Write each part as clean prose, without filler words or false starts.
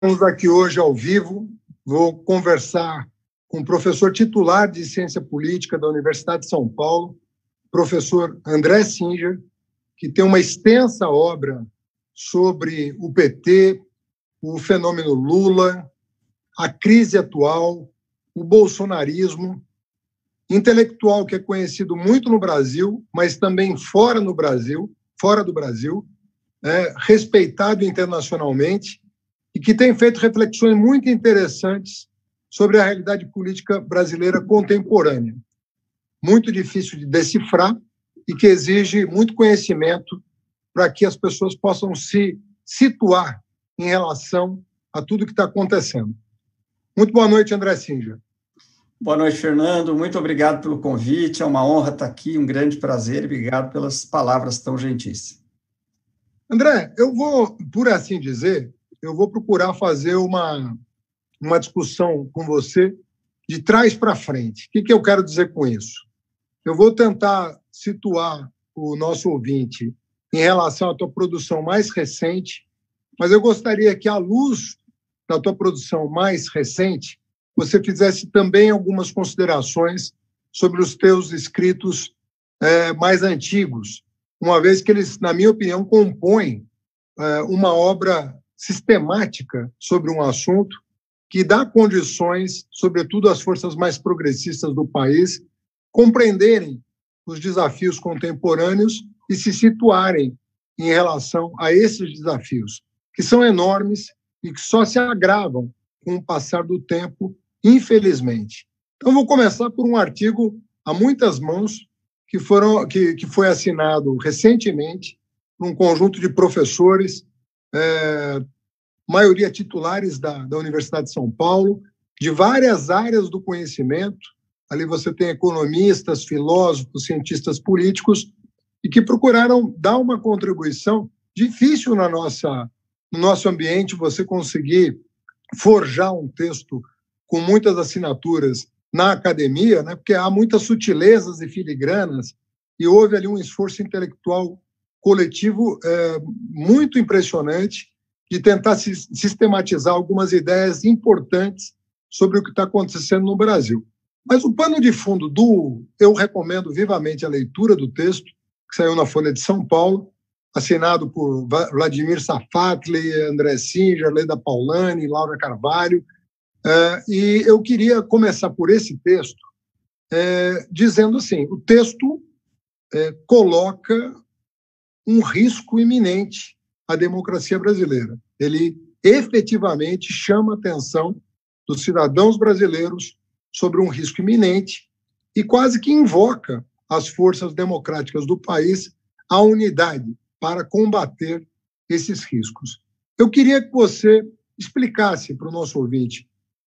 Estamos aqui hoje ao vivo. Vou conversar com o professor titular de Ciência Política da Universidade de São Paulo, professor André Singer, que tem uma extensa obra sobre o PT, o fenômeno Lula, a crise atual, o bolsonarismo, intelectual que é conhecido muito no Brasil, mas também fora do Brasil, respeitado internacionalmente, e que tem feito reflexões muito interessantes sobre a realidade política brasileira contemporânea. Muito difícil de decifrar e que exige muito conhecimento para que as pessoas possam se situar em relação a tudo que está acontecendo. Muito boa noite, André Singer. Boa noite, Fernando. Muito obrigado pelo convite. É uma honra estar aqui, um grande prazer. Obrigado pelas palavras tão gentis. André, eu vou, por assim dizer, procurar fazer uma discussão com você de trás para frente. O que eu quero dizer com isso? Eu vou tentar situar o nosso ouvinte em relação à tua produção mais recente, mas eu gostaria que, à luz da tua produção mais recente, você fizesse também algumas considerações sobre os teus escritos mais antigos, uma vez que eles, na minha opinião, compõem uma obra sistemática sobre um assunto que dá condições, sobretudo às forças mais progressistas do país, compreenderem os desafios contemporâneos e se situarem em relação a esses desafios, que são enormes e que só se agravam com o passar do tempo, infelizmente. Então, vou começar por um artigo a muitas mãos que foi assinado recentemente por um conjunto de professores, maioria titulares da Universidade de São Paulo, de várias áreas do conhecimento. Ali você tem economistas, filósofos, cientistas políticos, e que procuraram dar uma contribuição. Difícil no nosso ambiente você conseguir forjar um texto com muitas assinaturas na academia, né? Porque há muitas sutilezas e filigranas, e houve ali um esforço intelectual coletivo muito impressionante de tentar sistematizar algumas ideias importantes sobre o que está acontecendo no Brasil. Mas o pano de fundo eu recomendo vivamente a leitura do texto, que saiu na Folha de São Paulo, assinado por Vladimir Safatli, André Singer, Leda Paulani, Laura Carvalho, e eu queria começar por esse texto dizendo assim, o texto coloca um risco iminente à democracia brasileira. Ele efetivamente chama a atenção dos cidadãos brasileiros sobre um risco iminente e quase que invoca as forças democráticas do país à unidade para combater esses riscos. Eu queria que você explicasse para o nosso ouvinte.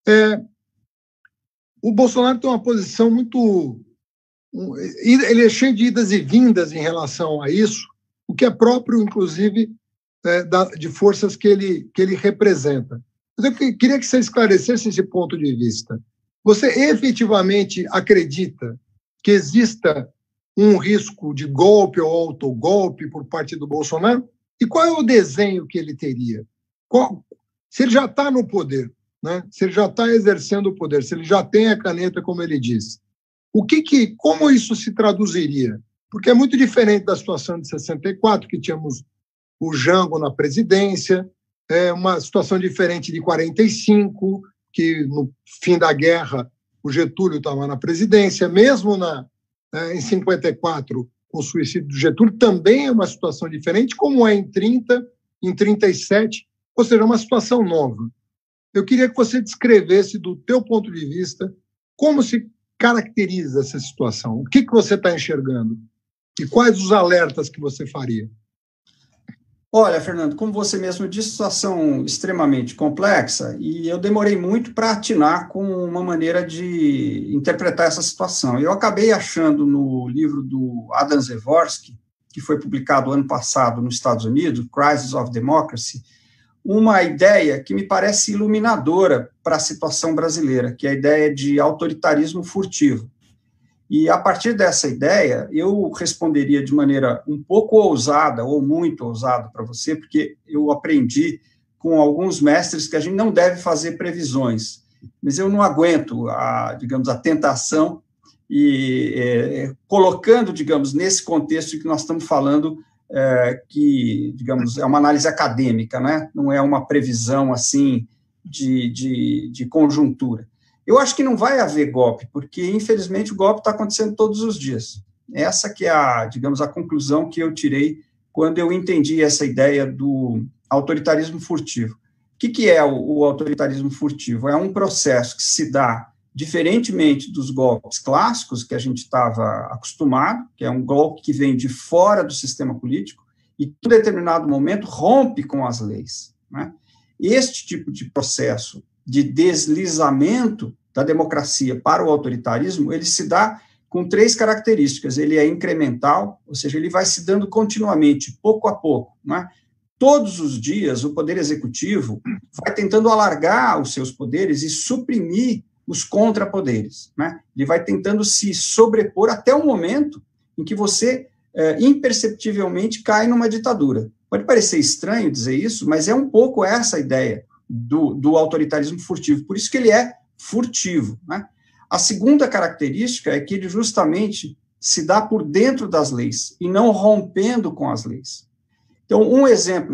O Bolsonaro tem uma posição muito... Ele é cheio de idas e vindas em relação a isso, o que é próprio, inclusive, de forças que ele representa. Mas eu queria que você esclarecesse esse ponto de vista. Você efetivamente acredita que exista um risco de golpe ou autogolpe por parte do Bolsonaro? E qual é o desenho que ele teria? Se ele já está no poder, né? Se ele já está exercendo o poder, se ele já tem a caneta, como ele disse, como isso se traduziria? Porque é muito diferente da situação de 64, que tínhamos o Jango na presidência, uma situação diferente de 45, que no fim da guerra o Getúlio estava na presidência, mesmo em 54, com o suicídio do Getúlio, também é uma situação diferente, como é em 30, em 37, ou seja, uma situação nova. Eu queria que você descrevesse, do teu ponto de vista, como se caracteriza essa situação, o que você está enxergando e quais os alertas que você faria. Olha, Fernando, como você mesmo disse, situação extremamente complexa, e eu demorei muito para atinar com uma maneira de interpretar essa situação. Eu acabei achando no livro do Adam Przeworski, que foi publicado ano passado nos Estados Unidos, Crisis of Democracy, uma ideia que me parece iluminadora para a situação brasileira, que é a ideia de autoritarismo furtivo. E, a partir dessa ideia, eu responderia de maneira um pouco ousada, ou muito ousada para você, porque eu aprendi com alguns mestres que a gente não deve fazer previsões, mas eu não aguento, digamos, a tentação e colocando, digamos, nesse contexto que nós estamos falando, que, digamos, é uma análise acadêmica, né? Não é uma previsão, assim, de conjuntura. Eu acho que não vai haver golpe, porque, infelizmente, o golpe está acontecendo todos os dias. Essa que é, digamos, a conclusão que eu tirei quando eu entendi essa ideia do autoritarismo furtivo. O que é o autoritarismo furtivo? É um processo que se dá diferentemente dos golpes clássicos que a gente estava acostumado, que é um golpe que vem de fora do sistema político e, em determinado momento, rompe com as leis, né? Este tipo de processo de deslizamento da democracia para o autoritarismo, ele se dá com 3 características. Ele é incremental, ou seja, ele vai se dando continuamente, pouco a pouco, né? Todos os dias, o Poder Executivo vai tentando alargar os seus poderes e suprimir os contrapoderes, né? Ele vai tentando se sobrepor até o momento em que você, imperceptivelmente, cai numa ditadura. Pode parecer estranho dizer isso, mas é um pouco essa a ideia do autoritarismo furtivo. Por isso que ele é furtivo, né? A segunda característica é que ele justamente se dá por dentro das leis e não rompendo com as leis. Então, um exemplo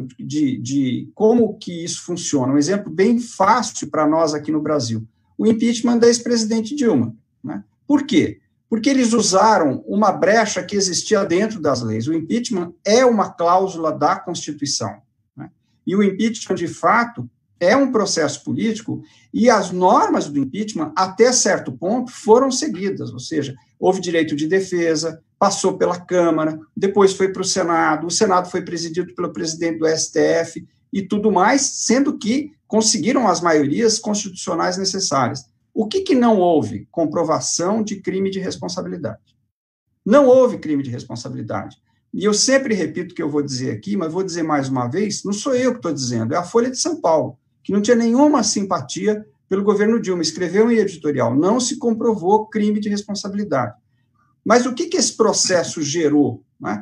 de como que isso funciona, um exemplo bem fácil para nós aqui no Brasil, o impeachment da ex-presidente Dilma, né? Por quê? Porque eles usaram uma brecha que existia dentro das leis. O impeachment é uma cláusula da Constituição, né? E o impeachment, de fato, é um processo político e as normas do impeachment, até certo ponto, foram seguidas, ou seja, houve direito de defesa, passou pela Câmara, depois foi para o Senado foi presidido pelo presidente do STF e tudo mais, sendo que conseguiram as maiorias constitucionais necessárias. O que não houve? Comprovação de crime de responsabilidade. Não houve crime de responsabilidade. E eu sempre repito o que eu vou dizer aqui, mas vou dizer mais uma vez, não sou eu que estou dizendo, é a Folha de São Paulo, que não tinha nenhuma simpatia pelo governo Dilma, escreveu em editorial, não se comprovou crime de responsabilidade. Mas o que esse processo gerou, né?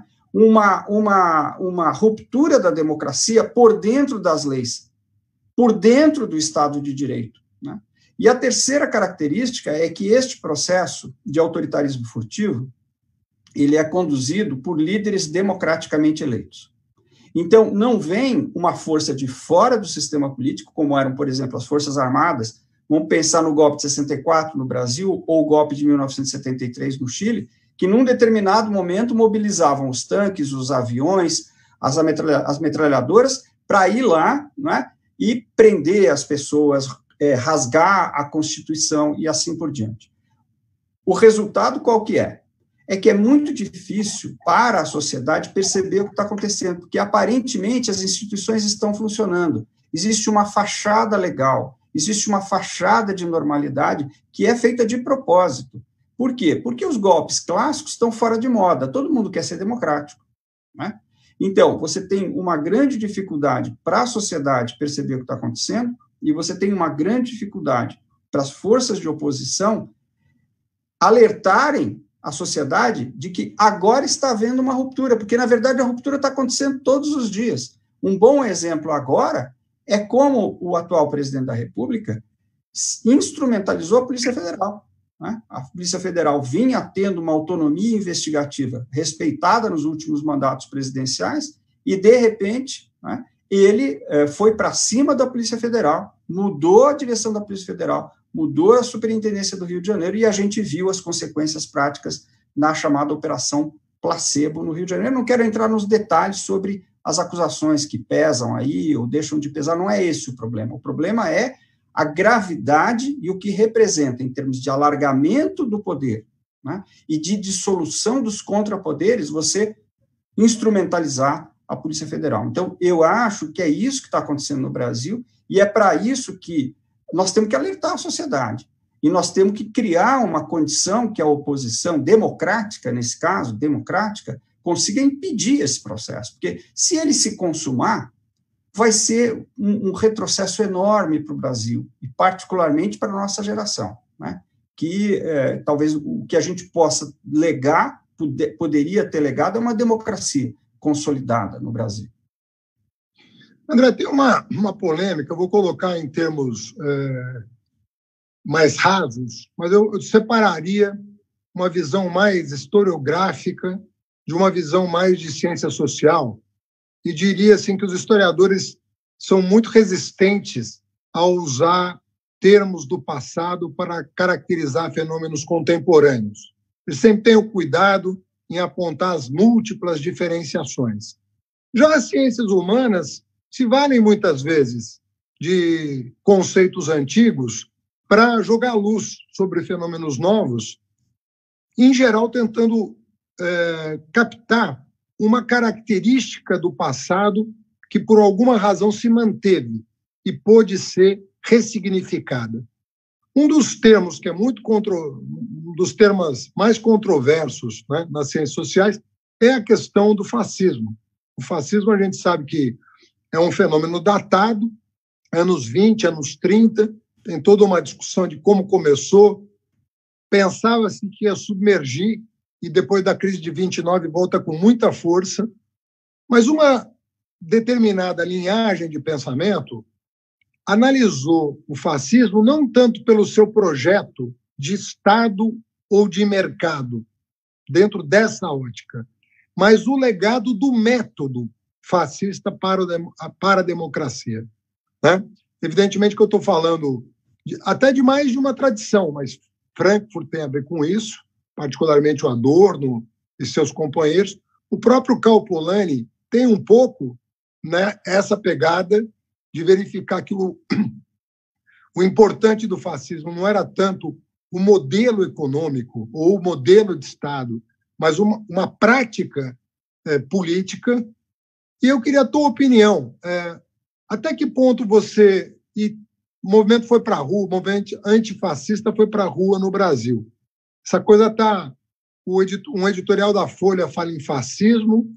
Uma ruptura da democracia por dentro das leis, por dentro do Estado de Direito, né? E a terceira característica é que este processo de autoritarismo furtivo, ele é conduzido por líderes democraticamente eleitos. Então, não vem uma força de fora do sistema político, como eram, por exemplo, as Forças Armadas, vamos pensar no golpe de 64 no Brasil, ou o golpe de 1973 no Chile, que num determinado momento mobilizavam os tanques, os aviões, as metralhadoras, para ir lá, né, e prender as pessoas, rasgar a Constituição e assim por diante. O resultado qual que é? É que é muito difícil para a sociedade perceber o que está acontecendo, porque aparentemente as instituições estão funcionando. Existe uma fachada legal, existe uma fachada de normalidade que é feita de propósito. Por quê? Porque os golpes clássicos estão fora de moda, todo mundo quer ser democrático, né? Então, você tem uma grande dificuldade para a sociedade perceber o que está acontecendo e você tem uma grande dificuldade para as forças de oposição alertarem a sociedade de que agora está havendo uma ruptura, porque, na verdade, a ruptura está acontecendo todos os dias. Um bom exemplo agora é como o atual presidente da República instrumentalizou a Polícia Federal, né? A Polícia Federal vinha tendo uma autonomia investigativa respeitada nos últimos mandatos presidenciais e, de repente, né, ele foi para cima da Polícia Federal, mudou a direção da Polícia Federal, mudou a Superintendência do Rio de Janeiro e a gente viu as consequências práticas na chamada Operação Placebo no Rio de Janeiro. Eu não quero entrar nos detalhes sobre as acusações que pesam aí ou deixam de pesar, não é esse o problema. O problema é a gravidade e o que representa em termos de alargamento do poder, né, e de dissolução dos contrapoderes, você instrumentalizar a Polícia Federal. Então, eu acho que é isso que está acontecendo no Brasil e é para isso que nós temos que alertar a sociedade e nós temos que criar uma condição que a oposição democrática, nesse caso, democrática, consiga impedir esse processo, porque se ele se consumar, vai ser um retrocesso enorme para o Brasil, e particularmente para a nossa geração, né? Que talvez o que a gente possa legar, poderia ter legado, é uma democracia consolidada no Brasil. André, tem uma polêmica, eu vou colocar em termos mais rasos, mas eu separaria uma visão mais historiográfica de uma visão mais de ciência social, e diria assim que os historiadores são muito resistentes a usar termos do passado para caracterizar fenômenos contemporâneos. Eles sempre têm o cuidado em apontar as múltiplas diferenciações. Já as ciências humanas se valem muitas vezes de conceitos antigos para jogar luz sobre fenômenos novos, em geral tentando captar uma característica do passado que, por alguma razão, se manteve e pôde ser ressignificada. Um dos termos que é um dos termos mais controversos, né, nas ciências sociais é a questão do fascismo. O fascismo, a gente sabe que é um fenômeno datado, anos 20, anos 30, tem toda uma discussão de como começou. Pensava-se que ia submergir e depois da crise de 29 volta com muita força, mas uma determinada linhagem de pensamento analisou o fascismo não tanto pelo seu projeto de Estado ou de mercado, dentro dessa ótica, mas o legado do método fascista para a democracia. Né? Evidentemente que eu estou falando até de mais de uma tradição, mas Frankfurt tem a ver com isso, particularmente o Adorno e seus companheiros. O próprio Karl Polanyi tem um pouco, né, essa pegada de verificar que o importante do fascismo não era tanto o modelo econômico ou o modelo de Estado, mas uma prática política. E eu queria a tua opinião. Até que ponto você... O movimento foi para a rua, o movimento antifascista foi para a rua no Brasil. Essa coisa está... Um editorial da Folha fala em fascismo.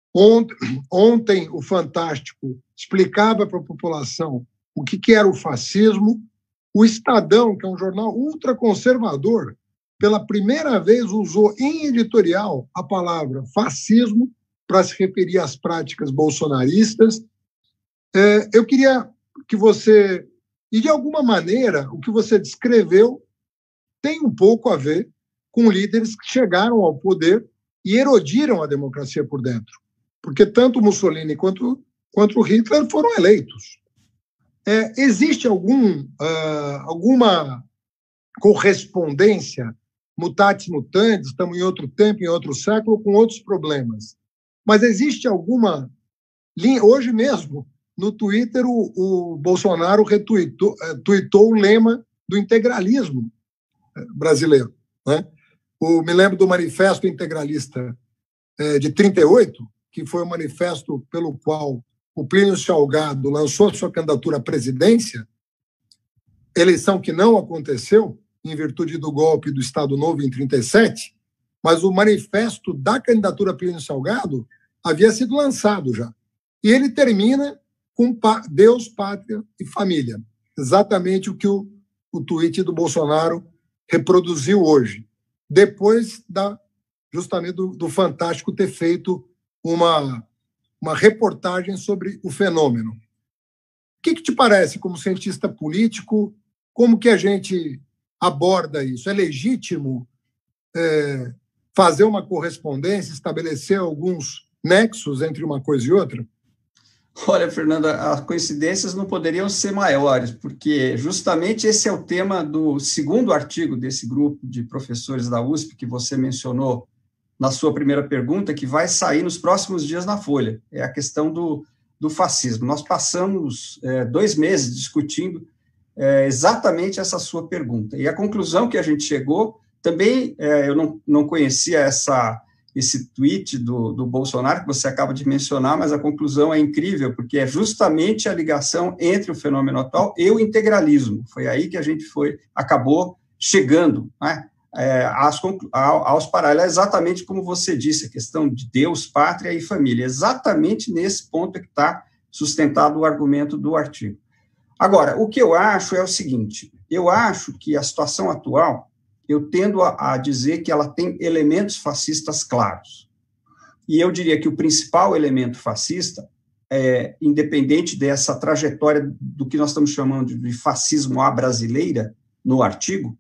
Ontem, o Fantástico explicava para a população o que era o fascismo. O Estadão, que é um jornal ultraconservador, pela primeira vez usou em editorial a palavra fascismo para se referir às práticas bolsonaristas. Eu queria que você... E, de alguma maneira, o que você descreveu tem um pouco a ver com líderes que chegaram ao poder e erodiram a democracia por dentro. Porque tanto Mussolini quanto Hitler foram eleitos. Existe alguma correspondência, mutatis mutandis, estamos em outro tempo, em outro século, com outros problemas. Mas existe alguma linha... Hoje mesmo, no Twitter, o Bolsonaro tuitou o lema do integralismo brasileiro. Né? Me lembro do Manifesto Integralista de 1938, que foi o manifesto pelo qual o Plínio Salgado lançou sua candidatura à presidência, eleição que não aconteceu, em virtude do golpe do Estado Novo em 1937, mas o manifesto da candidatura a Plínio Salgado havia sido lançado já. E ele termina com Deus, pátria e família. Exatamente o que o tweet do Bolsonaro reproduziu hoje, depois justamente do Fantástico ter feito uma reportagem sobre o fenômeno. O que te parece, como cientista político, como que a gente aborda isso? É legítimo fazer uma correspondência, estabelecer alguns nexos entre uma coisa e outra? Olha, Fernanda, as coincidências não poderiam ser maiores, porque justamente esse é o tema do segundo artigo desse grupo de professores da USP que você mencionou na sua primeira pergunta, que vai sair nos próximos dias na Folha. É a questão do fascismo. Nós passamos 2 meses discutindo exatamente essa sua pergunta. E a conclusão que a gente chegou, também eu não conhecia esse tweet do Bolsonaro, que você acaba de mencionar, mas a conclusão é incrível, porque é justamente a ligação entre o fenômeno atual e o integralismo. Foi aí que a gente acabou chegando, né, aos paralelos, exatamente como você disse, a questão de Deus, pátria e família. Exatamente nesse ponto é que está sustentado o argumento do artigo. Agora, o que eu acho é o seguinte, eu acho que a situação atual, eu tendo a dizer que ela tem elementos fascistas claros. E eu diria que o principal elemento fascista independente dessa trajetória do que nós estamos chamando de fascismo à brasileira, no artigo,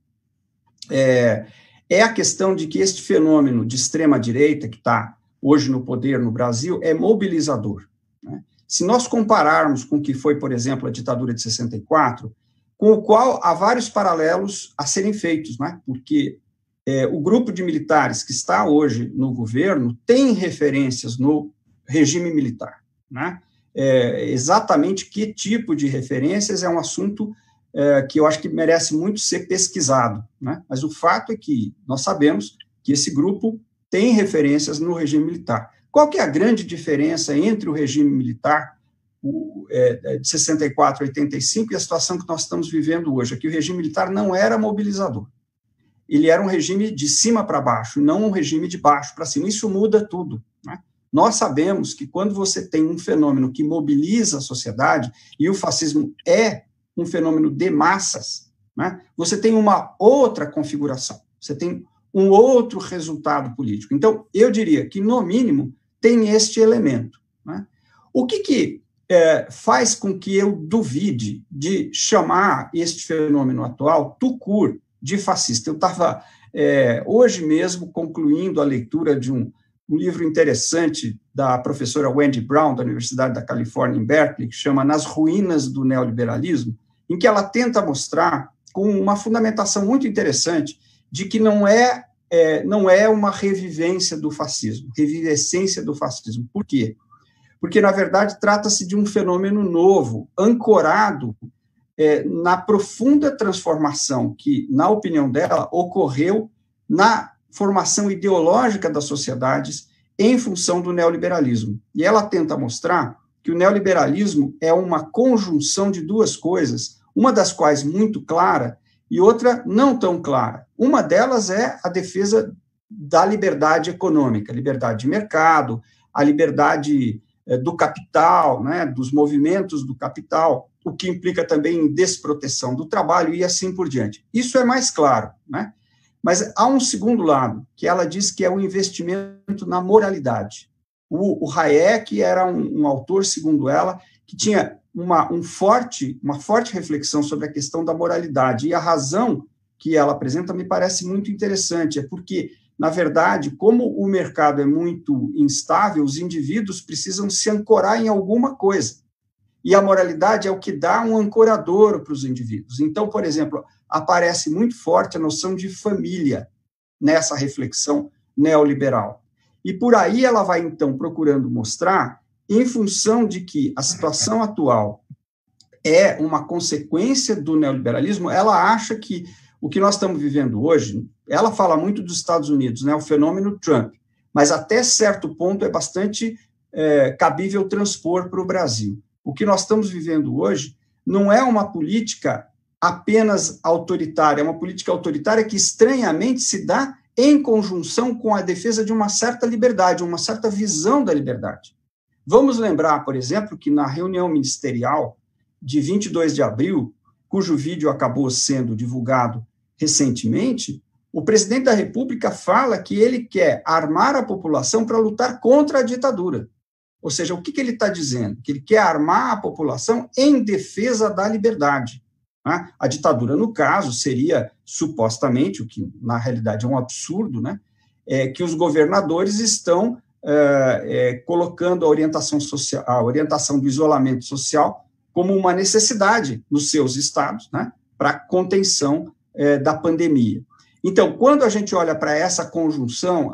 é a questão de que este fenômeno de extrema-direita, que está hoje no poder no Brasil, é mobilizador, né? Se nós compararmos com o que foi, por exemplo, a ditadura de 64, com o qual há vários paralelos a serem feitos, né? Porque o grupo de militares que está hoje no governo tem referências no regime militar, né? Exatamente que tipo de referências é um assunto que eu acho que merece muito ser pesquisado, né? Mas o fato é que nós sabemos que esse grupo tem referências no regime militar. Qual que é a grande diferença entre o regime militar de 64 a 85 e a situação que nós estamos vivendo hoje? É que o regime militar não era mobilizador. Ele era um regime de cima para baixo, não um regime de baixo para cima. Isso muda tudo, né? Nós sabemos que quando você tem um fenômeno que mobiliza a sociedade, e o fascismo é um fenômeno de massas, né, você tem uma outra configuração, você tem um outro resultado político. Então, eu diria que, no mínimo, tem este elemento, né? O que faz com que eu duvide de chamar este fenômeno atual, tout court, de fascista? Eu estava, hoje mesmo, concluindo a leitura de um livro interessante da professora Wendy Brown, da Universidade da Califórnia, em Berkeley, que chama Nas Ruínas do Neoliberalismo, em que ela tenta mostrar, com uma fundamentação muito interessante, de que não é uma revivência do fascismo, revivescência do fascismo. Por quê? Porque, na verdade, trata-se de um fenômeno novo, ancorado na profunda transformação que, na opinião dela, ocorreu na formação ideológica das sociedades em função do neoliberalismo. E ela tenta mostrar que o neoliberalismo é uma conjunção de duas coisas, uma das quais muito clara e outra não tão clara. Uma delas é a defesa da liberdade econômica, liberdade de mercado, a liberdade do capital, né, dos movimentos do capital, o que implica também em desproteção do trabalho e assim por diante. Isso é mais claro, né? Mas há um segundo lado, que ela diz que é o investimento na moralidade. O Hayek era um autor, segundo ela, que tinha uma forte reflexão sobre a questão da moralidade. E a razão que ela apresenta me parece muito interessante, é porque, na verdade, como o mercado é muito instável, os indivíduos precisam se ancorar em alguma coisa. E a moralidade é o que dá um ancorador para os indivíduos. Então, por exemplo, aparece muito forte a noção de família nessa reflexão neoliberal. E por aí ela vai, então, procurando mostrar, em função de que a situação atual é uma consequência do neoliberalismo, ela acha que o que nós estamos vivendo hoje, ela fala muito dos Estados Unidos, né, o fenômeno Trump, mas até certo ponto é bastante cabível transpor para o Brasil. O que nós estamos vivendo hoje não é uma política apenas autoritária, é uma política autoritária que estranhamente se dá em conjunção com a defesa de uma certa liberdade, uma certa visão da liberdade. Vamos lembrar, por exemplo, que na reunião ministerial de 22 de abril, cujo vídeo acabou sendo divulgado recentemente, o presidente da República fala que ele quer armar a população para lutar contra a ditadura. Ou seja, o que ele está dizendo? Que ele quer armar a população em defesa da liberdade. Né? A ditadura, no caso, seria, supostamente, o que na realidade é um absurdo, né? Que os governadores estão colocando a orientação do isolamento social como uma necessidade nos seus estados, né? Para contenção da pandemia. Então, quando a gente olha para essa conjunção,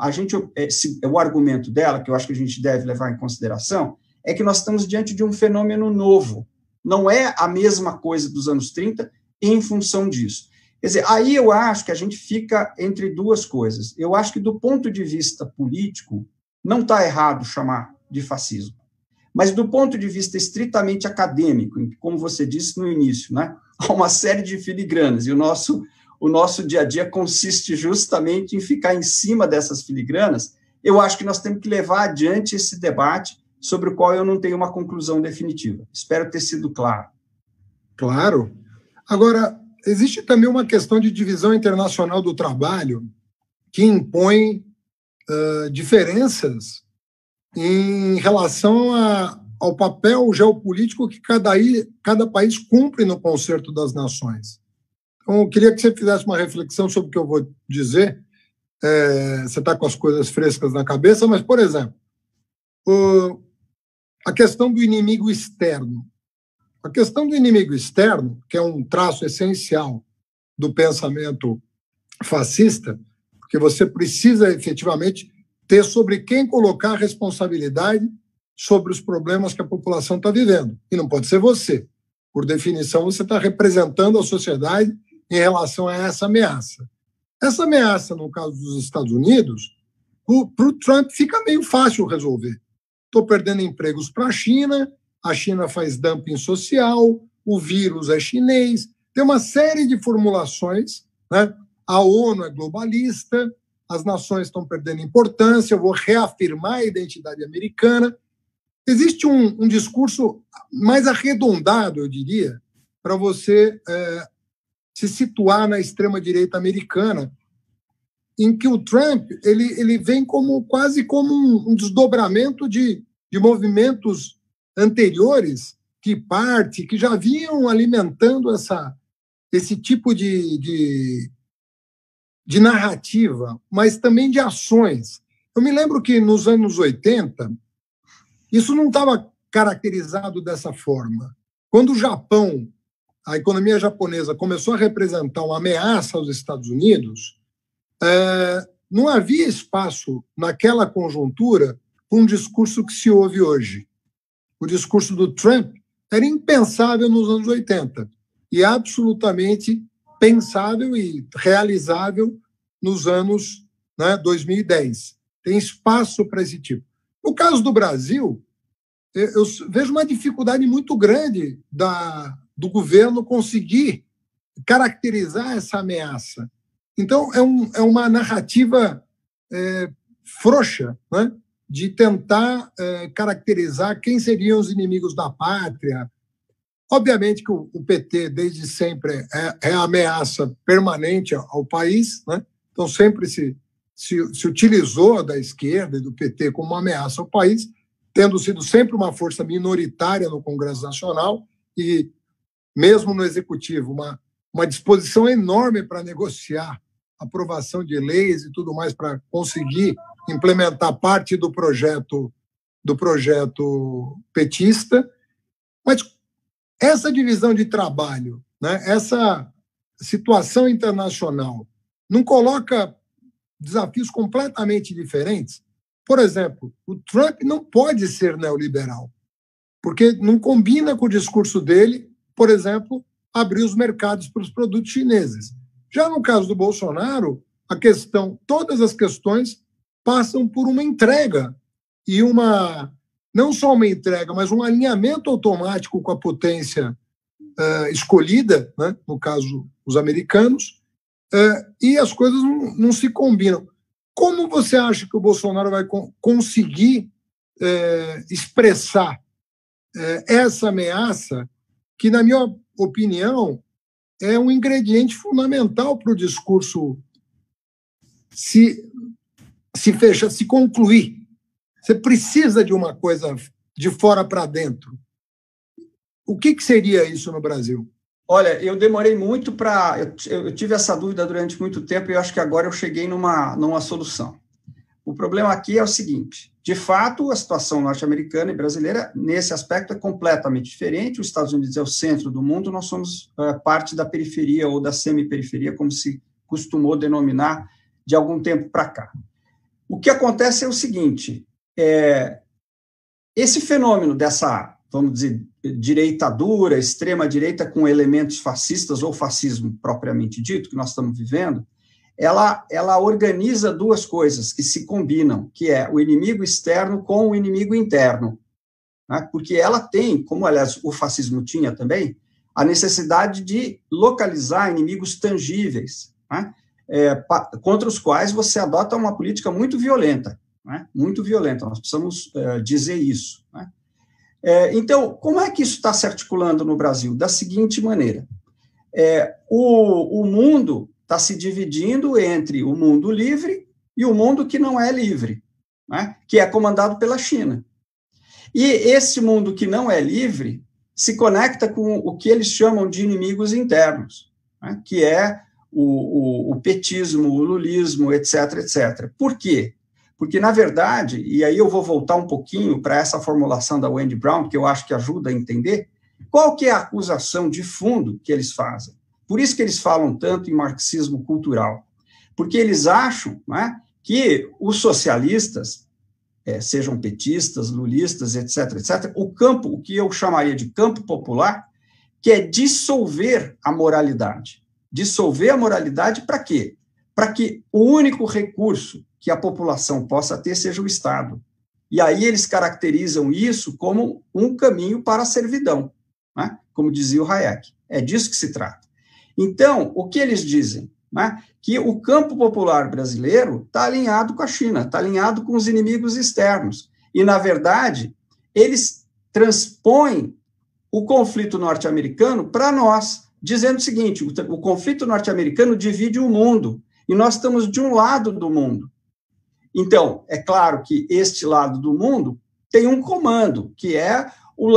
o argumento dela, que eu acho que a gente deve levar em consideração, é que nós estamos diante de um fenômeno novo. Não é a mesma coisa dos anos 30 em função disso. Quer dizer, aí eu acho que a gente fica entre duas coisas. Eu acho que, do ponto de vista político, não está errado chamar de fascismo. Mas, do ponto de vista estritamente acadêmico, como você disse no início, né, há uma série de filigranas, e o nosso dia a dia consiste justamente em ficar em cima dessas filigranas. Eu acho que nós temos que levar adiante esse debate, sobre o qual eu não tenho uma conclusão definitiva. Espero ter sido claro. Claro. Agora, existe também uma questão de divisão internacional do trabalho que impõe diferenças em relação ao papel geopolítico que cada país cumpre no concerto das nações. Então, eu queria que você fizesse uma reflexão sobre o que eu vou dizer. Você está com as coisas frescas na cabeça, mas, por exemplo, a questão do inimigo externo. A questão do inimigo externo, que é um traço essencial do pensamento fascista, porque você precisa efetivamente ter sobre quem colocar a responsabilidade sobre os problemas que a população está vivendo. E não pode ser você. Por definição, você está representando a sociedade em relação a essa ameaça. Essa ameaça, no caso dos Estados Unidos, para o Trump fica meio fácil resolver. Estou perdendo empregos para a China faz dumping social, o vírus é chinês, tem uma série de formulações, né? A ONU é globalista, as nações estão perdendo importância, eu vou reafirmar a identidade americana. Existe um discurso mais arredondado, eu diria, para você se situar na extrema-direita americana, em que o Trump ele vem quase como um desdobramento de movimentos anteriores que já vinham alimentando esse tipo de narrativa, mas também de ações. Eu me lembro que nos anos 80, isso não estava caracterizado dessa forma. Quando o Japão, a economia japonesa, começou a representar uma ameaça aos Estados Unidos, não havia espaço naquela conjuntura para um discurso que se ouve hoje. O discurso do Trump era impensável nos anos 80 e absolutamente pensável e realizável nos anos 2010. Tem espaço para esse tipo. No caso do Brasil, eu vejo uma dificuldade muito grande do governo conseguir caracterizar essa ameaça. Então, é uma narrativa frouxa, né, de tentar caracterizar quem seriam os inimigos da pátria. Obviamente que o PT, desde sempre, é a ameaça permanente ao país, né? Então sempre se utilizou da esquerda e do PT como uma ameaça ao país, tendo sido sempre uma força minoritária no Congresso Nacional e, mesmo no Executivo, uma disposição enorme para negociar aprovação de leis e tudo mais para conseguir implementar parte do projeto petista. Mas essa divisão de trabalho, né, essa situação internacional, não coloca desafios completamente diferentes? Por exemplo, o Trump não pode ser neoliberal, porque não combina com o discurso dele, por exemplo, abrir os mercados para os produtos chineses. Já no caso do Bolsonaro, todas as questões passam por uma entrega e não só uma entrega, mas um alinhamento automático com a potência escolhida, né? No caso, os americanos, e as coisas não se combinam. Como você acha que o Bolsonaro vai conseguir expressar essa ameaça, que, na minha opinião, é um ingrediente fundamental para o discurso se concluir? Você precisa de uma coisa de fora para dentro. O que seria isso no Brasil? Olha, eu demorei muito para... Eu tive essa dúvida durante muito tempo e eu acho que agora eu cheguei numa solução. O problema aqui é o seguinte: de fato, a situação norte-americana e brasileira, nesse aspecto, é completamente diferente. Os Estados Unidos é o centro do mundo, nós somos parte da periferia ou da semi-periferia, como se costumou denominar de algum tempo para cá. O que acontece é o seguinte: esse fenômeno dessa, vamos dizer, direita dura, extrema-direita com elementos fascistas ou fascismo propriamente dito, que nós estamos vivendo, ela organiza duas coisas que se combinam, que é o inimigo externo com o inimigo interno, né? Porque ela tem, como, aliás, o fascismo tinha também, a necessidade de localizar inimigos tangíveis, né? Contra os quais você adota uma política muito violenta, né? Muito violenta, nós precisamos dizer isso, né? Então, como é que isso está se articulando no Brasil? Da seguinte maneira: o mundo está se dividindo entre o mundo livre e o mundo que não é livre, né? Que é comandado pela China. E esse mundo que não é livre se conecta com o que eles chamam de inimigos internos, né, que é o petismo, o lulismo, etc., etc. Por quê? Porque, na verdade, e aí eu vou voltar um pouquinho para essa formulação da Wendy Brown, que eu acho que ajuda a entender, qual que é a acusação de fundo que eles fazem? Por isso que eles falam tanto em marxismo cultural. Porque eles acham, né, que os socialistas, sejam petistas, lulistas, etc., etc., o que eu chamaria de campo popular, que é dissolver a moralidade. Dissolver a moralidade para quê? Para que o único recurso que a população possa ter seja o Estado. E aí eles caracterizam isso como um caminho para a servidão, né? Como dizia o Hayek. É disso que se trata. Então, o que eles dizem? Né? Que o campo popular brasileiro está alinhado com a China, está alinhado com os inimigos externos. E, na verdade, eles transpõem o conflito norte-americano para nós, dizendo o seguinte: o conflito norte-americano divide o mundo, e nós estamos de um lado do mundo. Então, é claro que este lado do mundo tem um comando, que é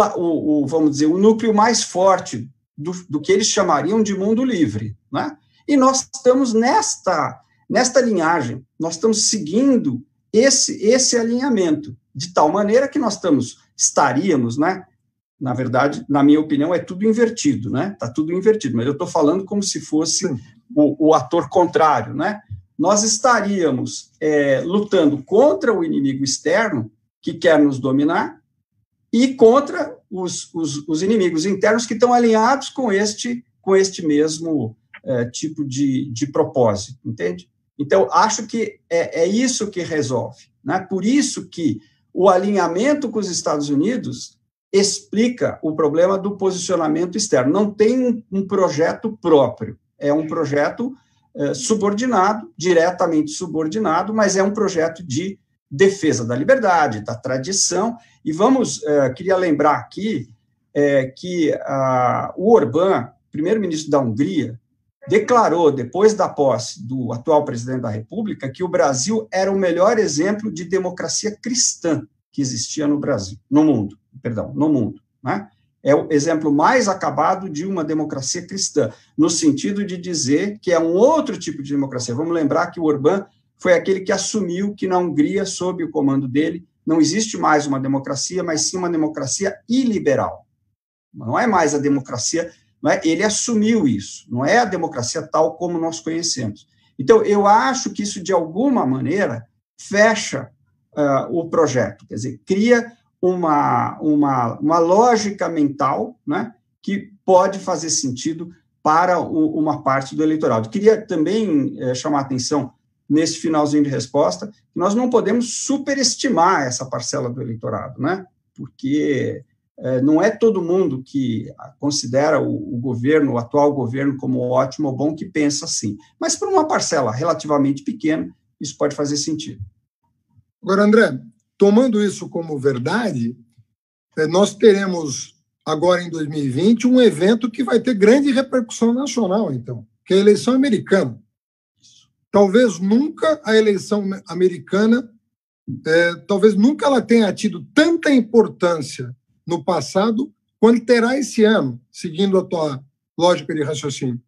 vamos dizer, o núcleo mais forte do que eles chamariam de mundo livre, né? E nós estamos nesta linhagem, nós estamos seguindo esse alinhamento, de tal maneira que nós estaríamos, né? Na verdade, na minha opinião, é tudo invertido, né? Está tudo invertido, mas eu estou falando como se fosse o ator contrário, né? Nós estaríamos lutando contra o inimigo externo que quer nos dominar e contra os inimigos internos que estão alinhados com este mesmo tipo de propósito, entende? Então, acho que é isso que resolve, né? Por isso que o alinhamento com os Estados Unidos explica o problema do posicionamento externo. Não tem um projeto próprio, é um projeto subordinado, diretamente subordinado, mas é um projeto de defesa da liberdade, da tradição. E queria lembrar aqui que o Orbán, primeiro-ministro da Hungria, declarou, depois da posse do atual presidente da República, que o Brasil era o melhor exemplo de democracia cristã que existia no mundo, né? É o exemplo mais acabado de uma democracia cristã, no sentido de dizer que é um outro tipo de democracia. Vamos lembrar que o Orbán foi aquele que assumiu que na Hungria, sob o comando dele, não existe mais uma democracia, mas sim uma democracia iliberal. Não é mais a democracia, não é? Ele assumiu isso, não é a democracia tal como nós conhecemos. Então, eu acho que isso, de alguma maneira, fecha o projeto, quer dizer, cria uma lógica mental, né, que pode fazer sentido para uma parte do eleitorado. Queria também chamar a atenção, nesse finalzinho de resposta, que nós não podemos superestimar essa parcela do eleitorado, né, porque não é todo mundo que considera o atual governo, como ótimo ou bom, que pensa assim. Mas, para uma parcela relativamente pequena, isso pode fazer sentido. Agora, André, tomando isso como verdade, nós teremos agora em 2020 um evento que vai ter grande repercussão nacional, então, que é a eleição americana. Talvez nunca a eleição americana, talvez nunca ela tenha tido tanta importância no passado quanto terá esse ano, seguindo a tua lógica de raciocínio.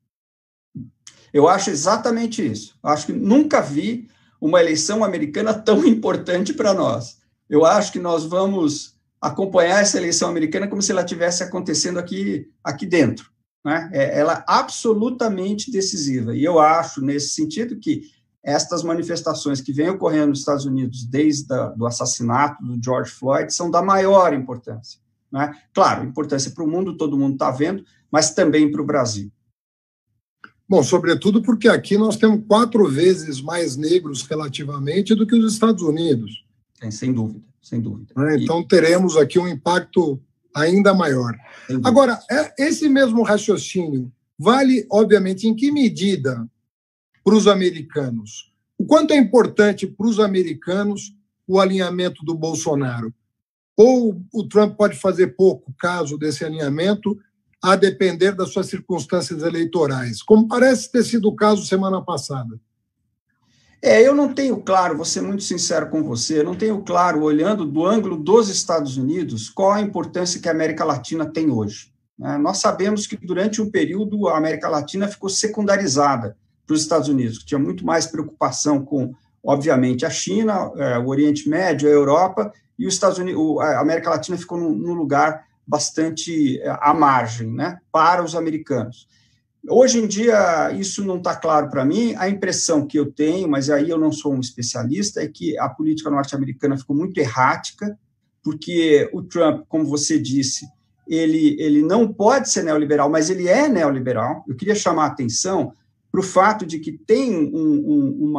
Eu acho exatamente isso. Acho que nunca vi uma eleição americana tão importante para nós. Eu acho que nós vamos acompanhar essa eleição americana como se ela estivesse acontecendo aqui dentro, né? Ela é absolutamente decisiva. E eu acho, nesse sentido, que estas manifestações que vêm ocorrendo nos Estados Unidos desde o assassinato do George Floyd são da maior importância, né? Claro, importância para o mundo, todo mundo está vendo, mas também para o Brasil. Bom, sobretudo porque aqui nós temos 4 vezes mais negros relativamente do que os Estados Unidos. Sem dúvida, sem dúvida. Então teremos aqui um impacto ainda maior. Agora, esse mesmo raciocínio vale, obviamente, em que medida para os americanos? O quanto é importante para os americanos o alinhamento do Bolsonaro? Ou o Trump pode fazer pouco caso desse alinhamento, a depender das suas circunstâncias eleitorais, como parece ter sido o caso semana passada? Eu não tenho claro, vou ser muito sincero com você, eu não tenho claro, olhando do ângulo dos Estados Unidos, qual a importância que a América Latina tem hoje. Nós sabemos que durante um período a América Latina ficou secundarizada para os Estados Unidos, que tinha muito mais preocupação com, obviamente, a China, o Oriente Médio, a Europa, e os Estados Unidos, a América Latina ficou num lugar bastante à margem, né, para os americanos. Hoje em dia, isso não está claro para mim. A impressão que eu tenho, mas aí eu não sou um especialista, é que a política norte-americana ficou muito errática, porque o Trump, como você disse, ele não pode ser neoliberal, mas ele é neoliberal. Eu queria chamar a atenção para o fato de que tem um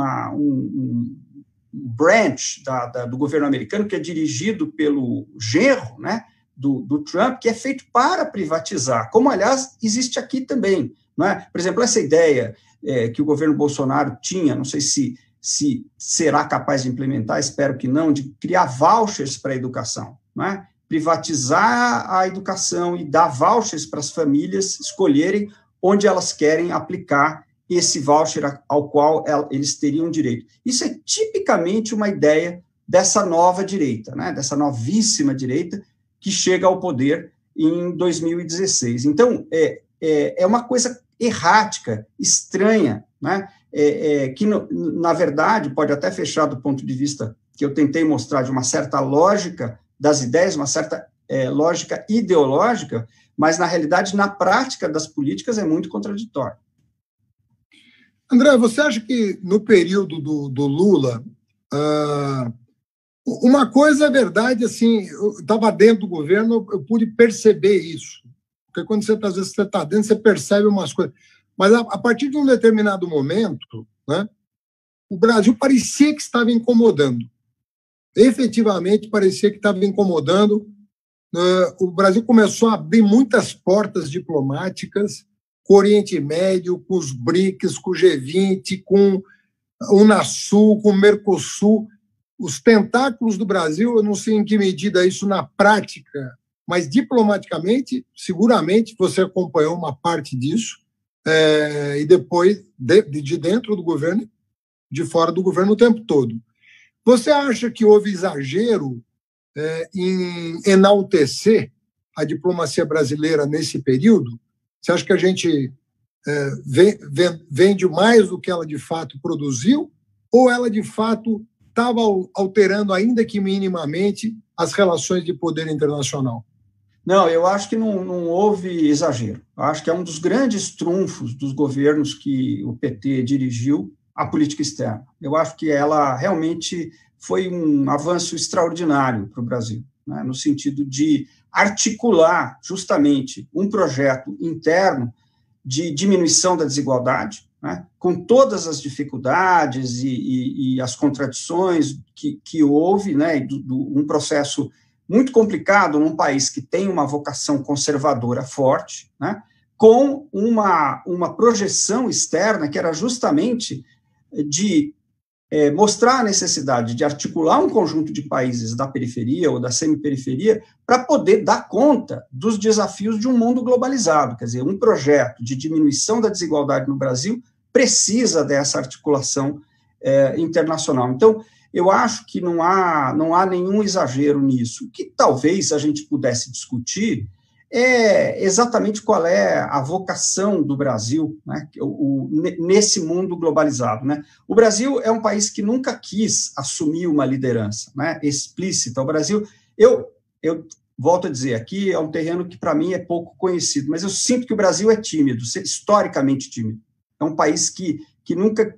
branch do governo americano que é dirigido pelo genro, né, do Trump, que é feito para privatizar, como, aliás, existe aqui também. Não é? Por exemplo, essa ideia que o governo Bolsonaro tinha, não sei se será capaz de implementar, espero que não, de criar vouchers para a educação, não é? Privatizar a educação e dar vouchers para as famílias escolherem onde elas querem aplicar esse voucher ao qual eles teriam direito. Isso é tipicamente uma ideia dessa nova direita, né? Dessa novíssima direita que chega ao poder em 2016. Então, é uma coisa errática, estranha, né? Que, na verdade, pode até fechar do ponto de vista que eu tentei mostrar de uma certa lógica das ideias, uma certa lógica ideológica, mas, na realidade, na prática das políticas é muito contraditório. André, você acha que no período do Lula, uma coisa é verdade, assim, eu estava dentro do governo, eu pude perceber isso. Porque quando às vezes você está dentro, você percebe umas coisas. Mas a partir de um determinado momento, né, o Brasil parecia que estava incomodando. Efetivamente, parecia que estava incomodando. O Brasil começou a abrir muitas portas diplomáticas com o Oriente Médio, com os BRICS, com o G20, com o Unasul, com o Mercosul. Os tentáculos do Brasil, eu não sei em que medida isso na prática, mas diplomaticamente, seguramente você acompanhou uma parte disso, e depois de dentro do governo, de fora do governo o tempo todo. Você acha que houve exagero em enaltecer a diplomacia brasileira nesse período? Você acha que a gente vende mais do que ela de fato produziu? Ou ela de fato estava alterando, ainda que minimamente, as relações de poder internacional? Não, eu acho que não houve exagero. Eu acho que é um dos grandes trunfos dos governos que o PT dirigiu, a política externa. Eu acho que ela realmente foi um avanço extraordinário para o Brasil, né, no sentido de articular justamente um projeto interno de diminuição da desigualdade, né, com todas as dificuldades e as contradições que houve, né, um processo muito complicado num país que tem uma vocação conservadora forte, né, com uma projeção externa que era justamente de mostrar a necessidade de articular um conjunto de países da periferia ou da semiperiferia para poder dar conta dos desafios de um mundo globalizado. Quer dizer, um projeto de diminuição da desigualdade no Brasil precisa dessa articulação internacional. Então, eu acho que não há nenhum exagero nisso. O que talvez a gente pudesse discutir é exatamente qual é a vocação do Brasil, né, nesse mundo globalizado, né? O Brasil é um país que nunca quis assumir uma liderança, né, explícita. O Brasil, eu volto a dizer, aqui é um terreno que para mim é pouco conhecido, mas eu sinto que o Brasil é tímido, historicamente tímido. É um país que nunca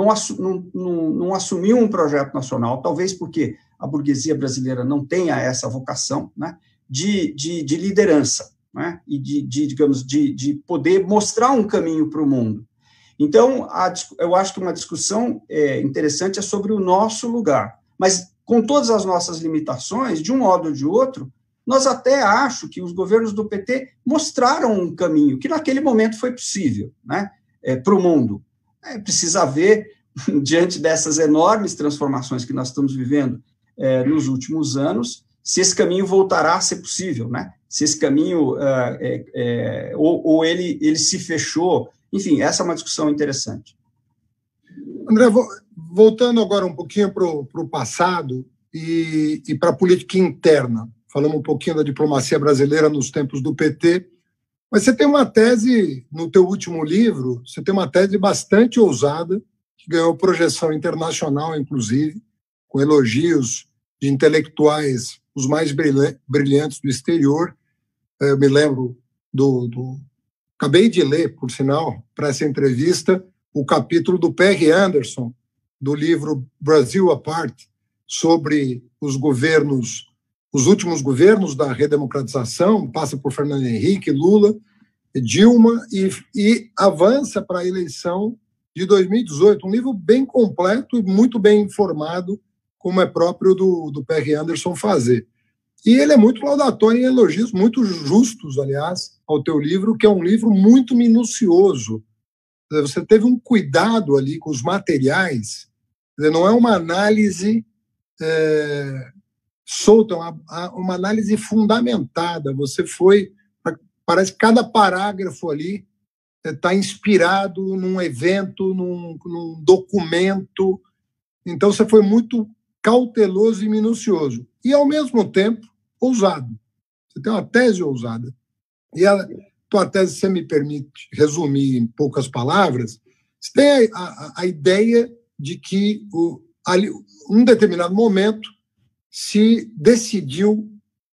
não assumiu um projeto nacional, talvez porque a burguesia brasileira não tenha essa vocação, né, de liderança, né, e digamos, de poder mostrar um caminho para o mundo. Então, eu acho que uma discussão interessante é sobre o nosso lugar, mas com todas as nossas limitações, de um modo ou de outro, nós até acho que os governos do PT mostraram um caminho que naquele momento foi possível, né, para o mundo. Precisa ver, diante dessas enormes transformações que nós estamos vivendo nos últimos anos, se esse caminho voltará a ser possível, né? Se esse caminho, ou ele se fechou. Enfim, essa é uma discussão interessante. André, voltando agora um pouquinho para o passado e para a política interna, falamos um pouquinho da diplomacia brasileira nos tempos do PT, mas você tem uma tese, no teu último livro, você tem uma tese bastante ousada, que ganhou projeção internacional, inclusive, com elogios de intelectuais, os mais brilhantes do exterior. Eu me lembro acabei de ler, por sinal, para essa entrevista, o capítulo do P.R. Anderson, do livro Brazil Apart, sobre os últimos governos da redemocratização, passa por Fernando Henrique, Lula, Dilma, e avança para a eleição de 2018. Um livro bem completo e muito bem informado, como é próprio do P.R. Anderson fazer. E ele é muito laudatório em elogios, muito justos, aliás, ao teu livro, que é um livro muito minucioso. Você teve um cuidado ali com os materiais, não é uma análise solta, uma análise fundamentada. Você parece que cada parágrafo ali está inspirado num evento, num documento. Então, você foi muito cauteloso e minucioso. E, ao mesmo tempo, ousado. Você tem uma tese ousada. E a tua tese, se você me permite resumir em poucas palavras, você tem a ideia de que, em um determinado momento, se decidiu,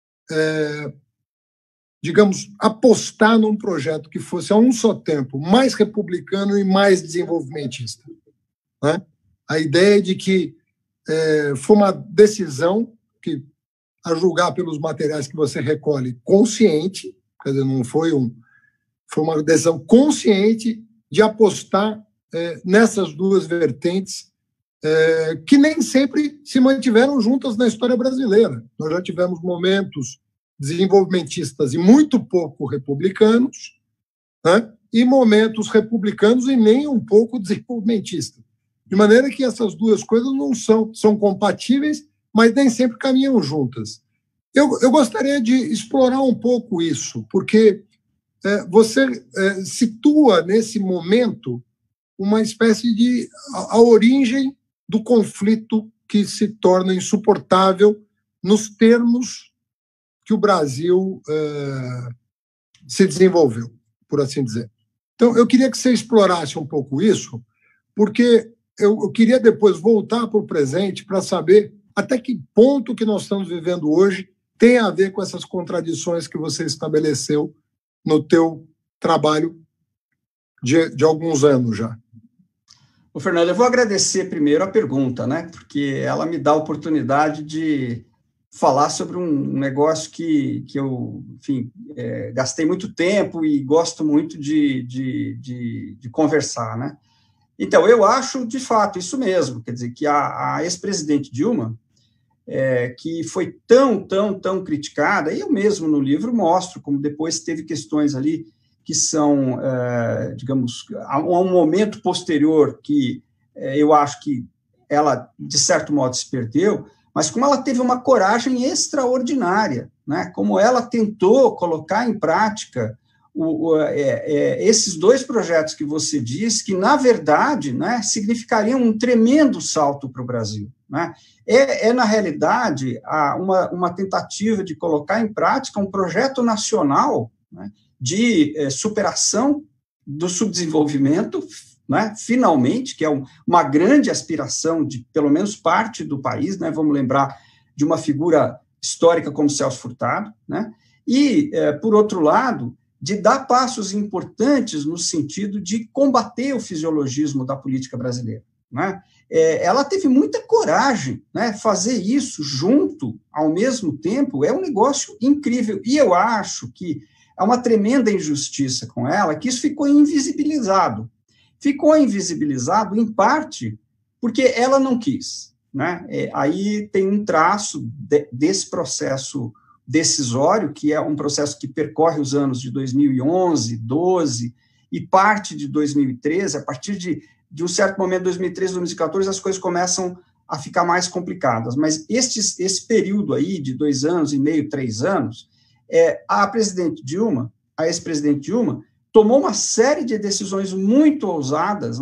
digamos, apostar num projeto que fosse, a um só tempo, mais republicano e mais desenvolvimentista. Né? A ideia de que foi uma decisão que, a julgar pelos materiais que você recolhe, consciente, quer dizer, não foi uma decisão consciente de apostar nessas duas vertentes que nem sempre se mantiveram juntas na história brasileira. Nós já tivemos momentos desenvolvimentistas e muito pouco republicanos, né? E momentos republicanos e nem um pouco desenvolvimentistas. De maneira que essas duas coisas não são compatíveis, mas nem sempre caminham juntas. Eu gostaria de explorar um pouco isso, porque você situa nesse momento uma espécie de a origem do conflito que se torna insuportável nos termos que o Brasil se desenvolveu, por assim dizer. Então, eu queria que você explorasse um pouco isso, porque eu queria depois voltar para o presente para saber até que ponto que nós estamos vivendo hoje tem a ver com essas contradições que você estabeleceu no teu trabalho de alguns anos já. Ô, Fernando, eu vou agradecer primeiro a pergunta, né? Porque ela me dá a oportunidade de falar sobre um negócio que eu, enfim, gastei muito tempo e gosto muito de conversar, né? Então, eu acho, de fato, isso mesmo, quer dizer, que a ex-presidente Dilma, que foi tão criticada, e eu mesmo no livro mostro como depois teve questões ali que são, digamos, a um momento posterior que eu acho que ela, de certo modo, se perdeu, mas como ela teve uma coragem extraordinária, né? Como ela tentou colocar em prática esses dois projetos que você diz, que, na verdade, né, significariam um tremendo salto para o Brasil. Né? Na realidade, uma tentativa de colocar em prática um projeto nacional, né, de superação do subdesenvolvimento, né, finalmente, que é uma grande aspiração de, pelo menos, parte do país, né, vamos lembrar de uma figura histórica como Celso Furtado, né, e, por outro lado, de dar passos importantes no sentido de combater o fisiologismo da política brasileira. Né? Ela teve muita coragem, né? Fazer isso junto, ao mesmo tempo, é um negócio incrível, e eu acho que é uma tremenda injustiça com ela, que isso ficou invisibilizado. Ficou invisibilizado, em parte, porque ela não quis. Né? Aí tem um traço desse processo decisório, que é um processo que percorre os anos de 2011, 12 e parte de 2013, a partir de um certo momento, 2013, 2014, as coisas começam a ficar mais complicadas. Mas esse período aí de 2 anos e meio, 3 anos, a ex-presidente Dilma, tomou uma série de decisões muito ousadas, né,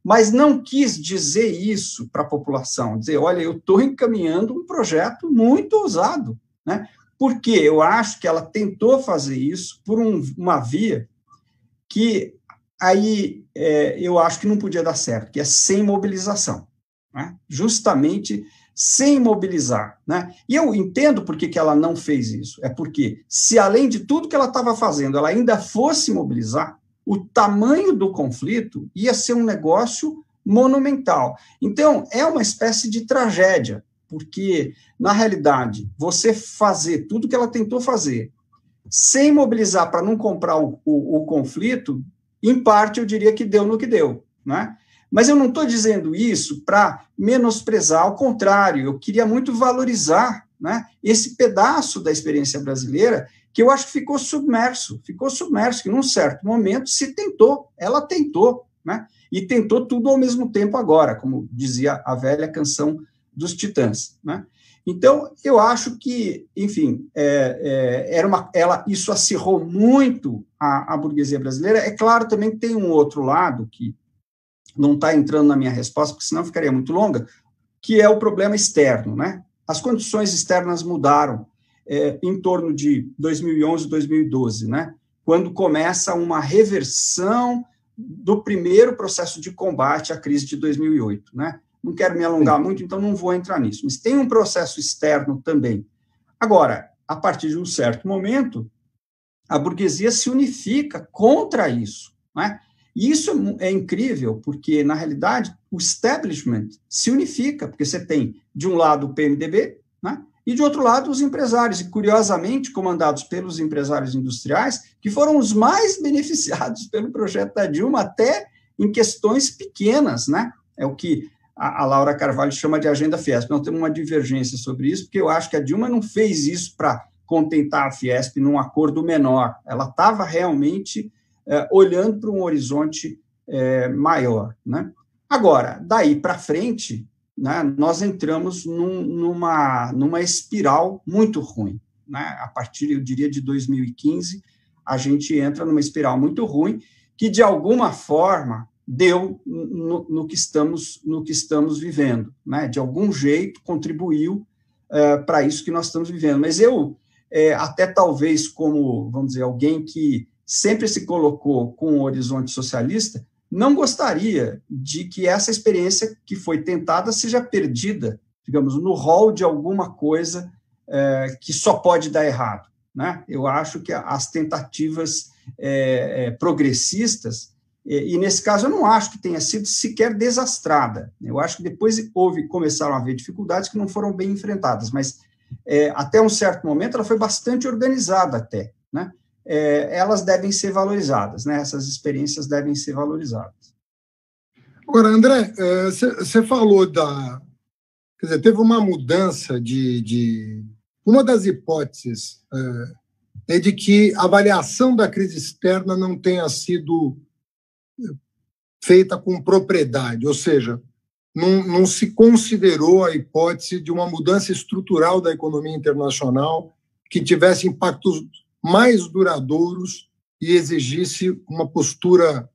mas não quis dizer isso para a população, dizer, olha, eu estou encaminhando um projeto muito ousado, né? Porque eu acho que ela tentou fazer isso por uma via que aí eu acho que não podia dar certo, que é sem mobilização, né? Justamente sem mobilizar, né? E eu entendo por que ela não fez isso, é porque se além de tudo que ela estava fazendo, ela ainda fosse mobilizar, o tamanho do conflito ia ser um negócio monumental. Então, é uma espécie de tragédia, porque, na realidade, você fazer tudo que ela tentou fazer, sem mobilizar para não comprar o conflito, em parte, eu diria que deu no que deu, né? Mas eu não estou dizendo isso para menosprezar, ao contrário, eu queria muito valorizar, né, esse pedaço da experiência brasileira que eu acho que ficou submerso, que num certo momento ela tentou, né, e tentou tudo ao mesmo tempo agora, como dizia a velha canção dos Titãs, né? Então, eu acho que, enfim, isso acirrou muito a burguesia brasileira. É claro também que tem um outro lado que não está entrando na minha resposta, porque senão ficaria muito longa, que é o problema externo, né? As condições externas mudaram em torno de 2011, 2012, né? Quando começa uma reversão do primeiro processo de combate à crise de 2008, né? Não quero me alongar muito, então não vou entrar nisso, mas tem um processo externo também. Agora, a partir de um certo momento, a burguesia se unifica contra isso, né? E isso é incrível, porque, na realidade, o establishment se unifica, porque você tem, de um lado, o PMDB, né, e, de outro lado, os empresários, e, curiosamente, comandados pelos empresários industriais, que foram os mais beneficiados pelo projeto da Dilma, até em questões pequenas, né? É o que a Laura Carvalho chama de agenda Fiesp. Nós temos uma divergência sobre isso, porque eu acho que a Dilma não fez isso para contentar a Fiesp num acordo menor. Ela estava realmente olhando para um horizonte maior, né? Agora, daí para frente, né, nós entramos numa espiral muito ruim, né? A partir, eu diria, de 2015, a gente entra numa espiral muito ruim, que, de alguma forma, deu no que estamos vivendo, né? De algum jeito, contribuiu para isso que nós estamos vivendo. Mas eu, até talvez como, vamos dizer, alguém que sempre se colocou com um horizonte socialista, não gostaria de que essa experiência que foi tentada seja perdida, digamos, no rol de alguma coisa que só pode dar errado, né? Eu acho que as tentativas progressistas, e nesse caso eu não acho que tenha sido sequer desastrada, eu acho que depois começaram a haver dificuldades que não foram bem enfrentadas, mas até um certo momento ela foi bastante organizada até, né? Elas devem ser valorizadas, né? Essas experiências devem ser valorizadas. Agora, André, você falou quer dizer, teve uma mudança uma das hipóteses é de que a avaliação da crise externa não tenha sido feita com propriedade, ou seja, não se considerou a hipótese de uma mudança estrutural da economia internacional que tivesse impactos mais duradouros e exigisse uma postura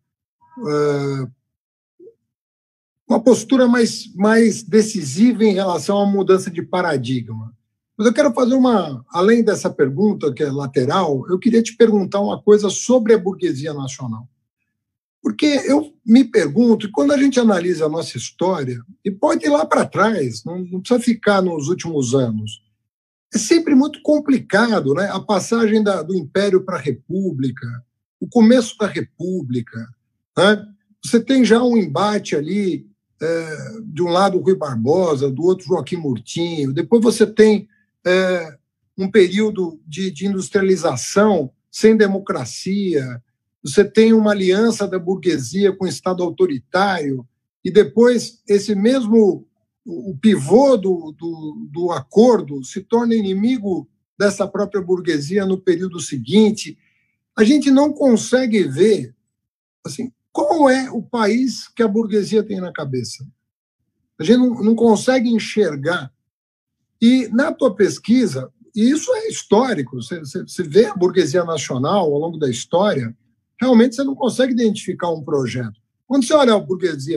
mais decisiva em relação à mudança de paradigma. Mas eu quero fazer além dessa pergunta, que é lateral, eu queria te perguntar uma coisa sobre a burguesia nacional. Porque eu me pergunto, e quando a gente analisa a nossa história, e pode ir lá para trás, não precisa ficar nos últimos anos, é sempre muito complicado, né? A passagem do Império para a República, o começo da República, né? Você tem já um embate ali, de um lado o Rui Barbosa, do outro Joaquim Murtinho, depois você tem um período de industrialização sem democracia, você tem uma aliança da burguesia com o Estado autoritário, e depois esse mesmo o pivô do acordo se torna inimigo dessa própria burguesia no período seguinte. A gente não consegue ver assim, qual é o país que a burguesia tem na cabeça. A gente não consegue enxergar. E na tua pesquisa, e isso é histórico, você vê a burguesia nacional ao longo da história, realmente você não consegue identificar um projeto. Quando você olha a burguesia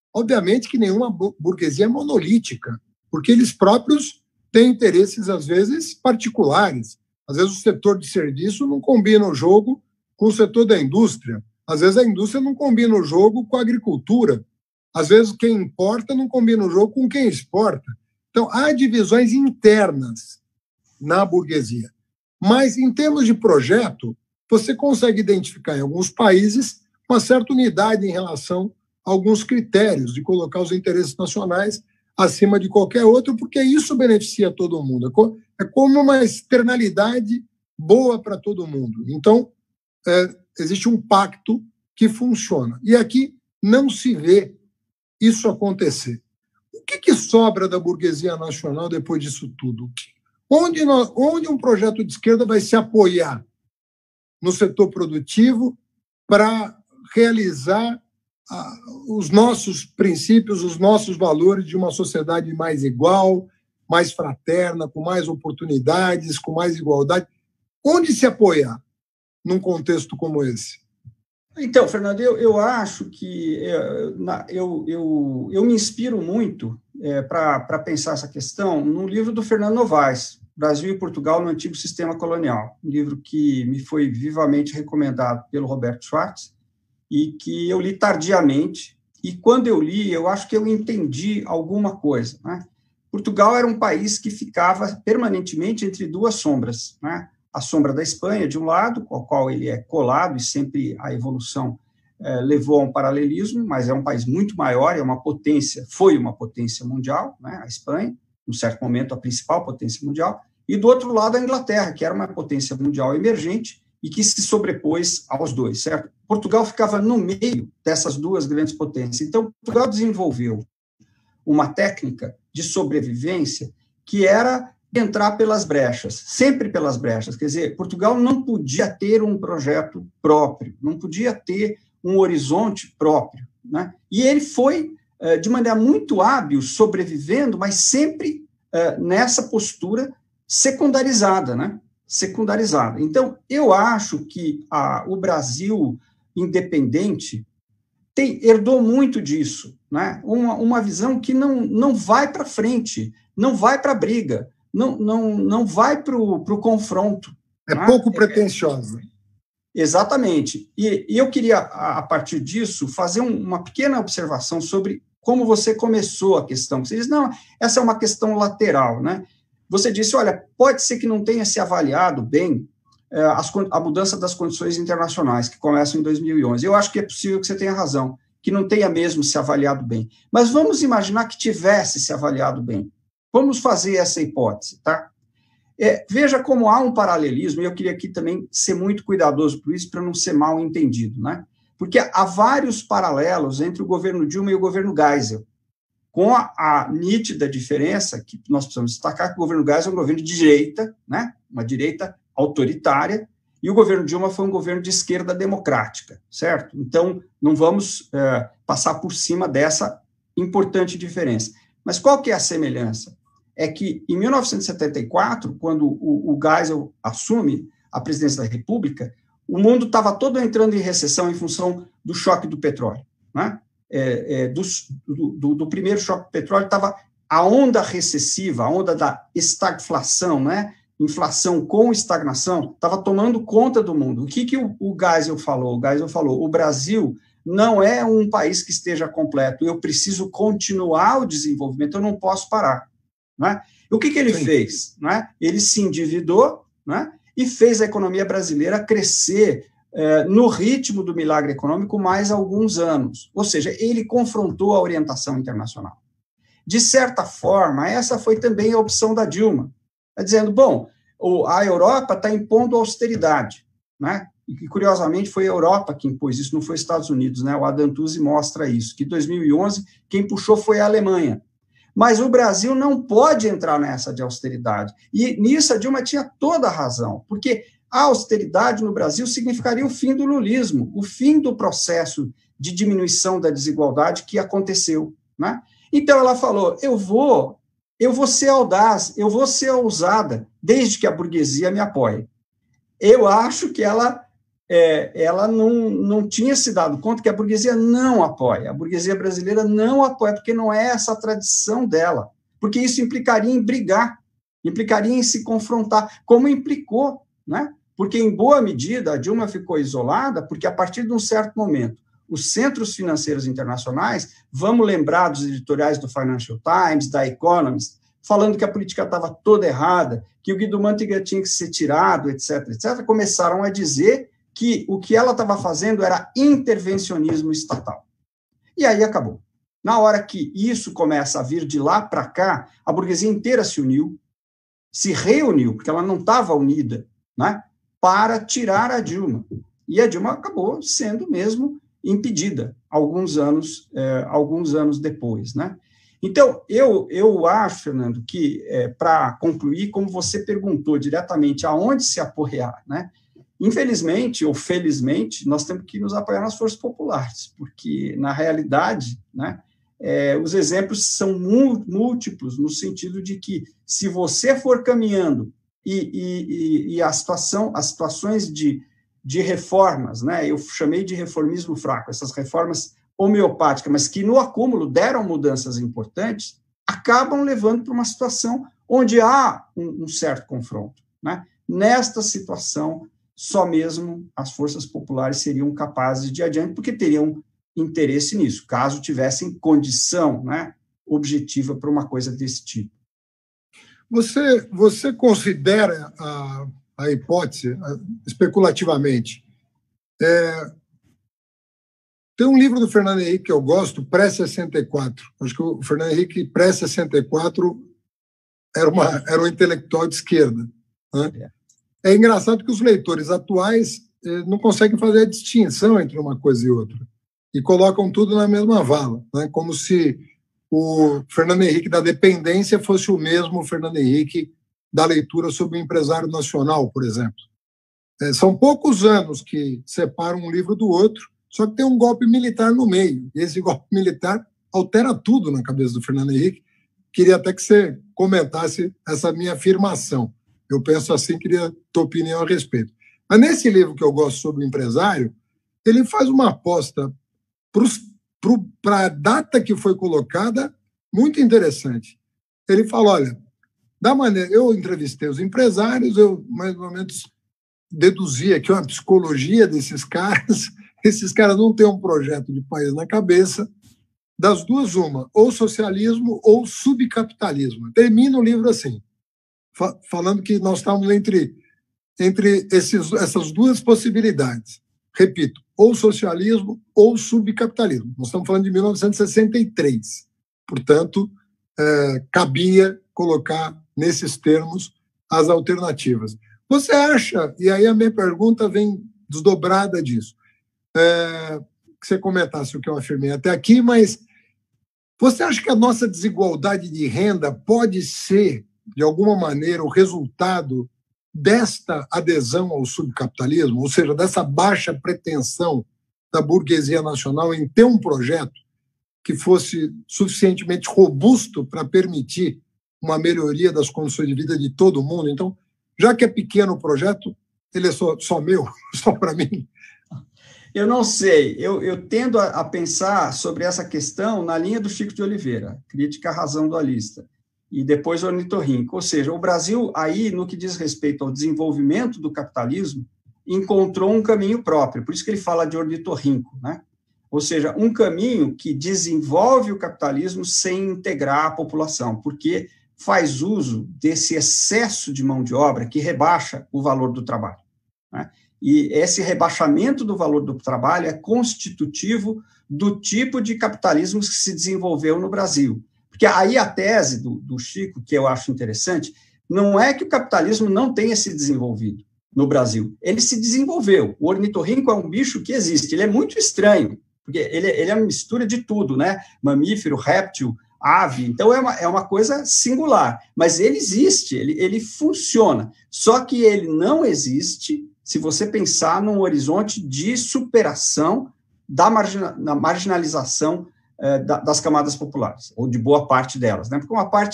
Obviamente que nenhuma burguesia é monolítica, porque eles próprios têm interesses, às vezes, particulares. Às vezes o setor de serviço não combina o jogo com o setor da indústria. Às vezes a indústria não combina o jogo com a agricultura. Às vezes quem importa não combina o jogo com quem exporta. Então, há divisões internas na burguesia. Mas, em termos de projeto, você consegue identificar em alguns países uma certa unidade em relação a alguns critérios de colocar os interesses nacionais acima de qualquer outro, porque isso beneficia todo mundo. É como uma externalidade boa para todo mundo. Então, existe um pacto que funciona. E aqui não se vê isso acontecer. O que sobra da burguesia nacional depois disso tudo? Onde um projeto de esquerda vai se apoiar no setor produtivo para realizar os nossos princípios, os nossos valores de uma sociedade mais igual, mais fraterna, com mais oportunidades, com mais igualdade? Onde se apoiar num contexto como esse? Então, Fernando, eu acho que eu me inspiro muito para pensar essa questão no livro do Fernando Novaes, Brasil e Portugal no Antigo Sistema Colonial, um livro que me foi vivamente recomendado pelo Roberto Schwartz e que eu li tardiamente, e quando eu li, eu acho que eu entendi alguma coisa, né? Portugal era um país que ficava permanentemente entre duas sombras, né? A sombra da Espanha, de um lado, com a qual ele é colado, e sempre a evolução levou a um paralelismo, mas é um país muito maior, é uma potência, foi uma potência mundial, né? A Espanha, num certo momento, a principal potência mundial, e do outro lado a Inglaterra, que era uma potência mundial emergente e que se sobrepôs aos dois, certo? Portugal ficava no meio dessas duas grandes potências. Então, Portugal desenvolveu uma técnica de sobrevivência que era entrar pelas brechas, sempre pelas brechas. Quer dizer, Portugal não podia ter um projeto próprio, não podia ter um horizonte próprio, né? E ele foi, de maneira muito hábil, sobrevivendo, mas sempre nessa postura secundarizada, né? Secundarizada. Então, eu acho que o Brasil independente herdou muito disso, né? Uma visão que não vai para frente, não vai para a briga, não vai para o confronto. É, né? Pouco pretensiosa. Exatamente. E eu queria, a partir disso, fazer uma pequena observação sobre como você começou a questão. Você diz, não, essa é uma questão lateral, né? Você disse, olha, pode ser que não tenha se avaliado bem a mudança das condições internacionais, que começam em 2011. Eu acho que é possível que você tenha razão, que não tenha mesmo se avaliado bem. Mas vamos imaginar que tivesse se avaliado bem. Vamos fazer essa hipótese, tá? Veja como há um paralelismo, e eu queria aqui também ser muito cuidadoso por isso, para não ser mal entendido, né? Porque há vários paralelos entre o governo Dilma e o governo Geisel, com a nítida diferença que nós precisamos destacar que o governo Geisel é um governo de direita, né? Uma direita autoritária, e o governo Dilma foi um governo de esquerda democrática, certo? Então, não vamos passar por cima dessa importante diferença. Mas qual que é a semelhança? É que, em 1974, quando o Geisel assume a presidência da República, o mundo estava todo entrando em recessão em função do choque do petróleo, né? Do primeiro choque do petróleo, estava a onda recessiva, a onda da estagflação, né? Inflação com estagnação, estava tomando conta do mundo. O que o Geisel falou? O Geisel falou, o Brasil não é um país que esteja completo, eu preciso continuar o desenvolvimento, eu não posso parar. Né? O que ele fez? Né? Ele se endividou, né? E fez a economia brasileira crescer no ritmo do milagre econômico mais alguns anos. Ou seja, ele confrontou a orientação internacional. De certa forma, essa foi também a opção da Dilma. Está dizendo, bom, a Europa está impondo austeridade, né? E, curiosamente, foi a Europa que impôs isso, não foi os Estados Unidos, né? O Adam Tooze mostra isso, que em 2011 quem puxou foi a Alemanha. Mas o Brasil não pode entrar nessa de austeridade. E nisso a Dilma tinha toda a razão, porque a austeridade no Brasil significaria o fim do lulismo, o fim do processo de diminuição da desigualdade que aconteceu, né? Então ela falou, eu vou ser audaz, eu vou ser ousada, desde que a burguesia me apoie. Eu acho que ela ela não tinha se dado conta que a burguesia não apoia, a burguesia brasileira não apoia, porque não é essa a tradição dela, porque isso implicaria em brigar, implicaria em se confrontar, como implicou, né? Porque, em boa medida, a Dilma ficou isolada, porque, a partir de um certo momento, os centros financeiros internacionais, vamos lembrar dos editoriais do Financial Times, da Economist, falando que a política estava toda errada, que o Guido Mantega tinha que ser tirado, etc., etc., começaram a dizer que o que ela estava fazendo era intervencionismo estatal. E aí acabou. Na hora que isso começa a vir de lá para cá, a burguesia inteira se uniu, se reuniu, porque ela não estava unida, né, para tirar a Dilma. E a Dilma acabou sendo mesmo impedida alguns anos depois, né? Então, eu acho, Fernando, que, para concluir, como você perguntou diretamente aonde se apoiar, né? Infelizmente, ou felizmente, nós temos que nos apoiar nas forças populares, porque, na realidade, né, os exemplos são múltiplos, no sentido de que, se você for caminhando e as situações de reformas, né, eu chamei de reformismo fraco, essas reformas homeopáticas, mas que, no acúmulo, deram mudanças importantes, acabam levando para uma situação onde há um certo confronto, né? Nesta situação, só mesmo as forças populares seriam capazes de ir adiante, porque teriam interesse nisso, caso tivessem condição, né, objetiva para uma coisa desse tipo. Você considera a hipótese, especulativamente, tem um livro do Fernando Henrique que eu gosto, Pré-64. Acho que o Fernando Henrique, pré-64, era um intelectual de esquerda, né? É engraçado que os leitores atuais não conseguem fazer a distinção entre uma coisa e outra, e colocam tudo na mesma vala, né? Como se o Fernando Henrique da dependência fosse o mesmo Fernando Henrique da leitura sobre o empresário nacional, por exemplo. São poucos anos que separam um livro do outro, só que tem um golpe militar no meio, e esse golpe militar altera tudo na cabeça do Fernando Henrique. Queria até que você comentasse essa minha afirmação. Eu penso assim, queria tua opinião a respeito. Mas nesse livro que eu gosto sobre o empresário, ele faz uma aposta para a data que foi colocada muito interessante. Ele fala, olha, da maneira... Eu entrevistei os empresários, eu mais ou menos deduzi aqui uma psicologia desses caras. Esses caras não têm um projeto de país na cabeça. Das duas, uma, ou socialismo ou subcapitalismo. Termina o livro assim, falando que nós estamos entre essas duas possibilidades. Repito, ou socialismo ou subcapitalismo. Nós estamos falando de 1963. Portanto, cabia colocar nesses termos as alternativas. Você acha, e aí a minha pergunta vem desdobrada disso, que você comentasse o que eu afirmei até aqui, mas você acha que a nossa desigualdade de renda pode ser, de alguma maneira, o resultado desta adesão ao subcapitalismo, ou seja, dessa baixa pretensão da burguesia nacional em ter um projeto que fosse suficientemente robusto para permitir uma melhoria das condições de vida de todo mundo? Então, já que é pequeno o projeto, ele é só meu, só para mim? Eu não sei, eu tendo a pensar sobre essa questão na linha do Chico de Oliveira, crítica à razão dualista, e depois o ornitorrinco. Ou seja, o Brasil, aí, no que diz respeito ao desenvolvimento do capitalismo, encontrou um caminho próprio, por isso que ele fala de ornitorrinco, né? Ou seja, um caminho que desenvolve o capitalismo sem integrar a população, porque faz uso desse excesso de mão de obra que rebaixa o valor do trabalho, né? E esse rebaixamento do valor do trabalho é constitutivo do tipo de capitalismo que se desenvolveu no Brasil. Porque aí a tese do Chico, que eu acho interessante, não é que o capitalismo não tenha se desenvolvido no Brasil. Ele se desenvolveu. O ornitorrinco é um bicho que existe. Ele é muito estranho, porque ele é uma mistura de tudo, né? Mamífero, réptil, ave. Então, é uma coisa singular. Mas ele existe, ele funciona. Só que ele não existe se você pensar num horizonte de superação da marginalização das camadas populares, ou de boa parte delas, né? Porque uma parte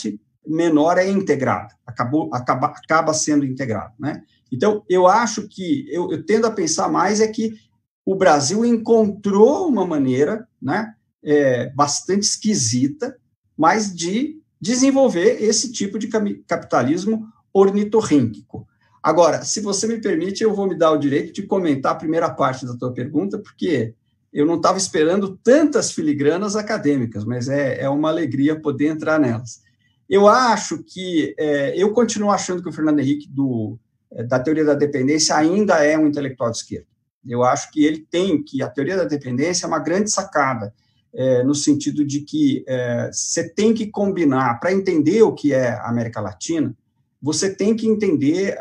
menor é integrada, acaba sendo integrada, né? Então, eu acho que, eu tendo a pensar mais é que o Brasil encontrou uma maneira, né, bastante esquisita, mas de desenvolver esse tipo de capitalismo ornitorrínquico. Agora, se você me permite, eu vou me dar o direito de comentar a primeira parte da tua pergunta, porque eu não estava esperando tantas filigranas acadêmicas, mas é uma alegria poder entrar nelas. Eu acho que, eu continuo achando que o Fernando Henrique, da teoria da dependência, ainda é um intelectual de esquerda. Eu acho que a teoria da dependência é uma grande sacada, no sentido de que você tem que combinar, para entender o que é a América Latina, você tem que entender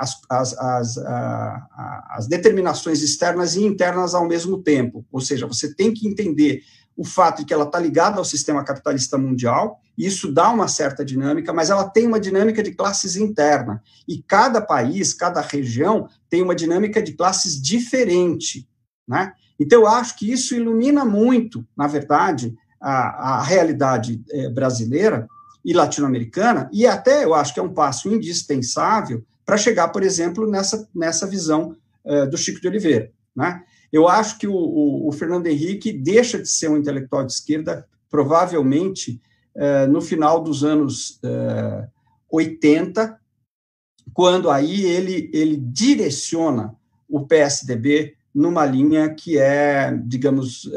as determinações externas e internas ao mesmo tempo, ou seja, você tem que entender o fato de que ela está ligada ao sistema capitalista mundial, e isso dá uma certa dinâmica, mas ela tem uma dinâmica de classes interna, e cada país, cada região tem uma dinâmica de classes diferente, né? Então, eu acho que isso ilumina muito, na verdade, a realidade brasileira e latino-americana, e até eu acho que é um passo indispensável para chegar, por exemplo, nessa visão do Chico de Oliveira, né? Eu acho que o Fernando Henrique deixa de ser um intelectual de esquerda, provavelmente, no final dos anos 80, quando aí ele direciona o PSDB numa linha que é, digamos,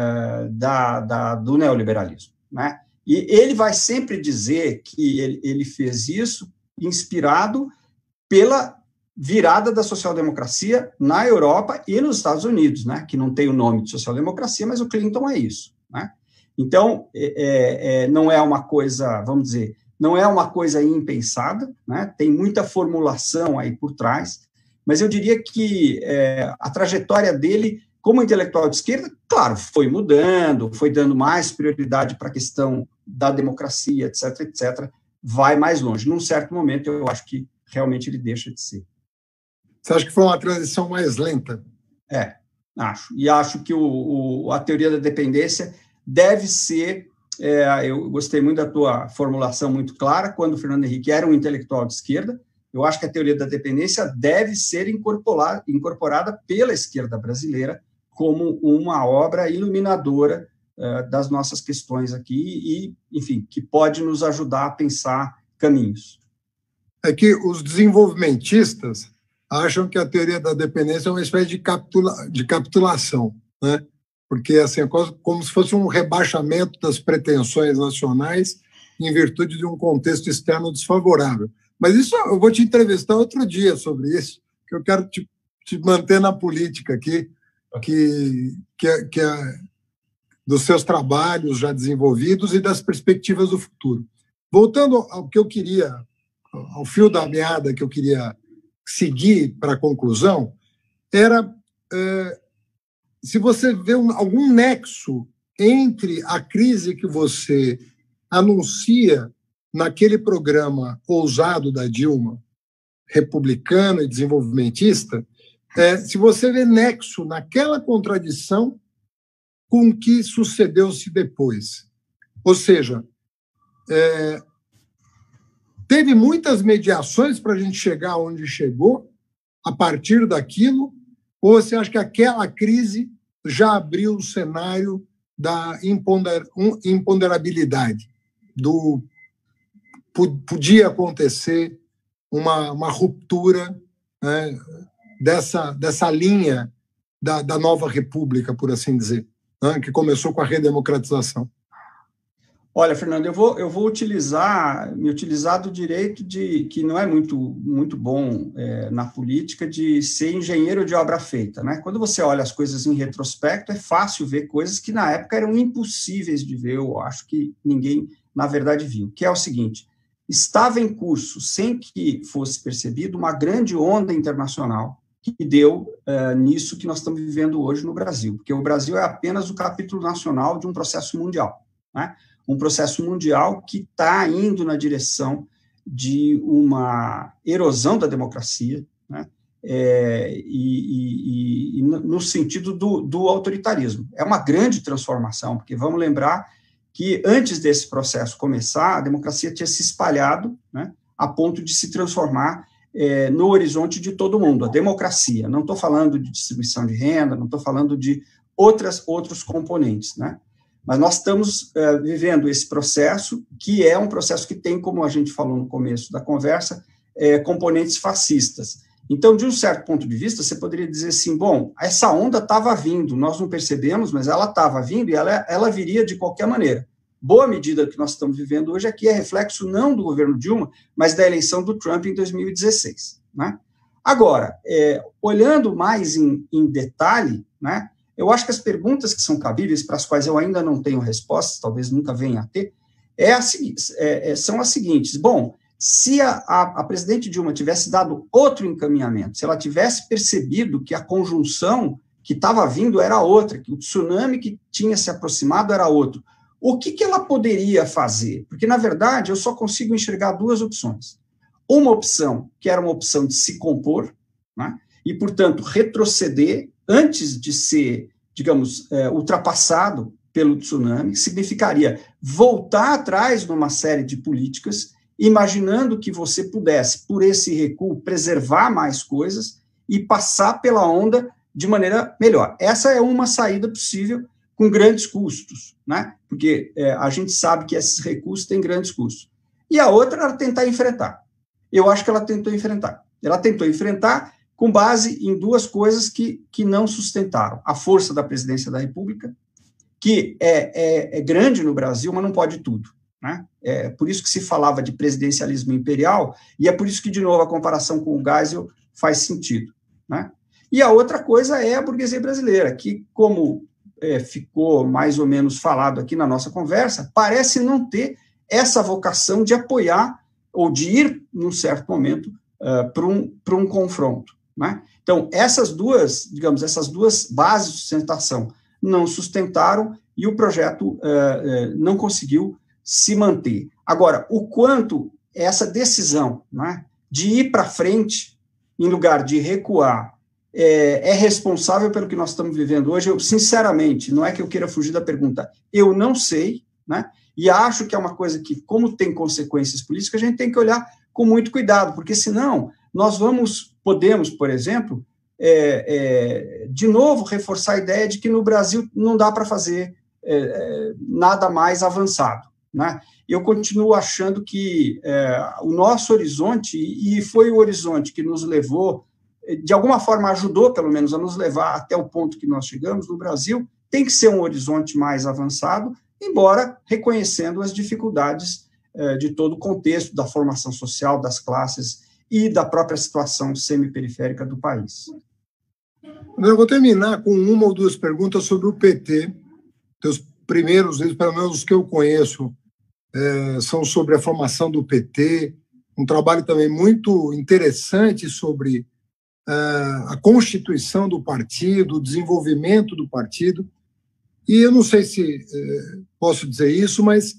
do neoliberalismo, né? E ele vai sempre dizer que ele fez isso inspirado pela virada da social-democracia na Europa e nos Estados Unidos, né? Que não tem o nome de social-democracia, mas o Clinton é isso, né? Então, não é uma coisa, vamos dizer, não é uma coisa impensada, né? Tem muita formulação aí por trás, mas eu diria que a trajetória dele como intelectual de esquerda, claro, foi mudando, foi dando mais prioridade para a questão da democracia, etc., etc., vai mais longe. Num certo momento, eu acho que realmente ele deixa de ser. Você acha que foi uma transição mais lenta? Acho. E acho que a teoria da dependência deve ser... eu gostei muito da tua formulação muito clara, quando o Fernando Henrique era um intelectual de esquerda. Eu acho que a teoria da dependência deve ser incorporada pela esquerda brasileira como uma obra iluminadora das nossas questões aqui e, enfim, que pode nos ajudar a pensar caminhos. É que os desenvolvimentistas acham que a teoria da dependência é uma espécie de capitulação, né? Porque assim, é como se fosse um rebaixamento das pretensões nacionais em virtude de um contexto externo desfavorável. Mas isso eu vou te entrevistar outro dia sobre isso, que eu quero te manter na política aqui, que dos seus trabalhos já desenvolvidos e das perspectivas do futuro. Voltando ao que eu queria, ao fio da meada que eu queria seguir para a conclusão, era se você vê algum nexo entre a crise que você anuncia naquele programa ousado da Dilma, republicano e desenvolvimentista, se você vê nexo naquela contradição com o que sucedeu-se depois. Ou seja, teve muitas mediações para a gente chegar onde chegou, a partir daquilo, ou você acha que aquela crise já abriu o cenário da imponderabilidade, podia acontecer uma ruptura, né, dessa linha da nova república, por assim dizer, né, que começou com a redemocratização? Olha, Fernando, eu vou me utilizar do direito que não é muito bom na política, de ser engenheiro de obra feita, né? Quando você olha as coisas em retrospecto, é fácil ver coisas que na época eram impossíveis de ver, eu acho que ninguém, na verdade, viu, que é o seguinte: estava em curso, sem que fosse percebido, uma grande onda internacional que deu nisso que nós estamos vivendo hoje no Brasil, porque o Brasil é apenas o capítulo nacional de um processo mundial, né? Um processo mundial que está indo na direção de uma erosão da democracia, né? E no sentido do autoritarismo. É uma grande transformação, porque vamos lembrar que antes desse processo começar, a democracia tinha se espalhado, né, a ponto de se transformar no horizonte de todo mundo, a democracia. Não estou falando de distribuição de renda, não estou falando de outros componentes, né? Mas nós estamos vivendo esse processo, que é um processo que tem, como a gente falou no começo da conversa, componentes fascistas. Então, de um certo ponto de vista, você poderia dizer assim, bom, essa onda estava vindo, nós não percebemos, mas ela estava vindo e ela viria de qualquer maneira. Boa medida que nós estamos vivendo hoje aqui é reflexo não do governo Dilma, mas da eleição do Trump em 2016. Né? Agora, olhando mais em detalhe, né, eu acho que as perguntas que são cabíveis, para as quais eu ainda não tenho respostas, talvez nunca venha a ter, são as seguintes. Bom, se a presidente Dilma tivesse dado outro encaminhamento, se ela tivesse percebido que a conjunção que estava vindo era outra, que o tsunami que tinha se aproximado era outro, o que ela poderia fazer? Porque, na verdade, eu só consigo enxergar duas opções. Uma opção, que era uma opção de se compor, né, e, portanto, retroceder antes de ser, digamos, ultrapassado pelo tsunami, significaria voltar atrás numa série de políticas, imaginando que você pudesse, por esse recuo, preservar mais coisas e passar pela onda de maneira melhor. Essa é uma saída possível, com grandes custos, né? Porque a gente sabe que esses recursos têm grandes custos. E a outra era tentar enfrentar. Eu acho que ela tentou enfrentar. Ela tentou enfrentar com base em duas coisas que não sustentaram. A força da presidência da República, que é grande no Brasil, mas não pode tudo. Né? É por isso que se falava de presidencialismo imperial, e é por isso que, de novo, a comparação com o Geisel faz sentido. Né? E a outra coisa é a burguesia brasileira, que, como ficou mais ou menos falado aqui na nossa conversa, parece não ter essa vocação de apoiar ou de ir, num certo momento, para um confronto. Né? Então, essas duas bases de sustentação não sustentaram e o projeto não conseguiu se manter. Agora, o quanto essa decisão, né, de ir para frente em lugar de recuar é responsável pelo que nós estamos vivendo hoje, eu, sinceramente, não é que eu queira fugir da pergunta, eu não sei, né? E acho que é uma coisa que, como tem consequências políticas, a gente tem que olhar com muito cuidado, porque senão nós podemos, por exemplo, de novo reforçar a ideia de que no Brasil não dá para fazer nada mais avançado, né? Eu continuo achando que o nosso horizonte, e foi o horizonte que nos levou, de alguma forma ajudou, pelo menos, a nos levar até o ponto que nós chegamos no Brasil, tem que ser um horizonte mais avançado, embora reconhecendo as dificuldades de todo o contexto da formação social, das classes e da própria situação semiperiférica do país. Eu vou terminar com uma ou duas perguntas sobre o PT. Os primeiros, pelo menos os que eu conheço, são sobre a formação do PT, um trabalho também muito interessante sobre a constituição do partido, o desenvolvimento do partido. E eu não sei se posso dizer isso, mas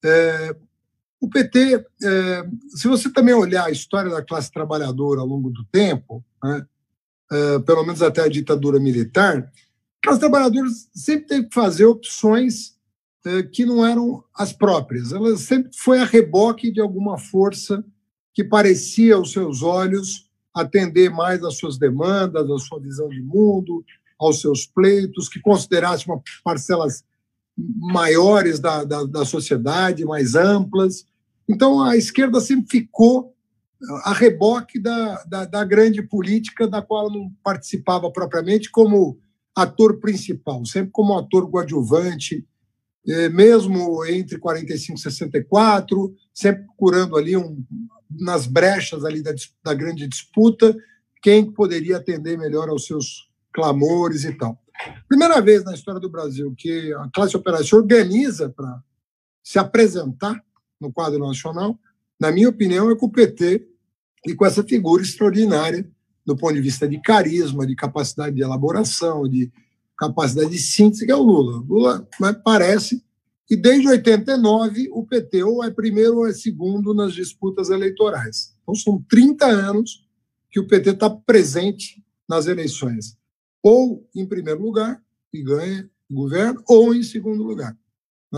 o PT, se você também olhar a história da classe trabalhadora ao longo do tempo, né, pelo menos até a ditadura militar, a classe trabalhadora sempre teve que fazer opções que não eram as próprias. Ela sempre foi a reboque de alguma força que parecia, aos seus olhos, atender mais às suas demandas, à sua visão de mundo, aos seus pleitos, que considerasse parcelas maiores da sociedade, mais amplas. Então, a esquerda sempre ficou a reboque da grande política, da qual ela não participava propriamente como ator principal, sempre como ator coadjuvante, mesmo entre 45 e 64, sempre procurando ali nas brechas ali da grande disputa, quem poderia atender melhor aos seus clamores e tal. Primeira vez na história do Brasil que a classe operária se organiza para se apresentar no quadro nacional, na minha opinião, é com o PT e com essa figura extraordinária do ponto de vista de carisma, de capacidade de elaboração, de capacidade de síntese, que é o Lula. Lula parece que desde 89 o PT ou é primeiro ou é segundo nas disputas eleitorais. Então são 30 anos que o PT está presente nas eleições, ou em primeiro lugar, e ganha o governo, ou em segundo lugar. Né?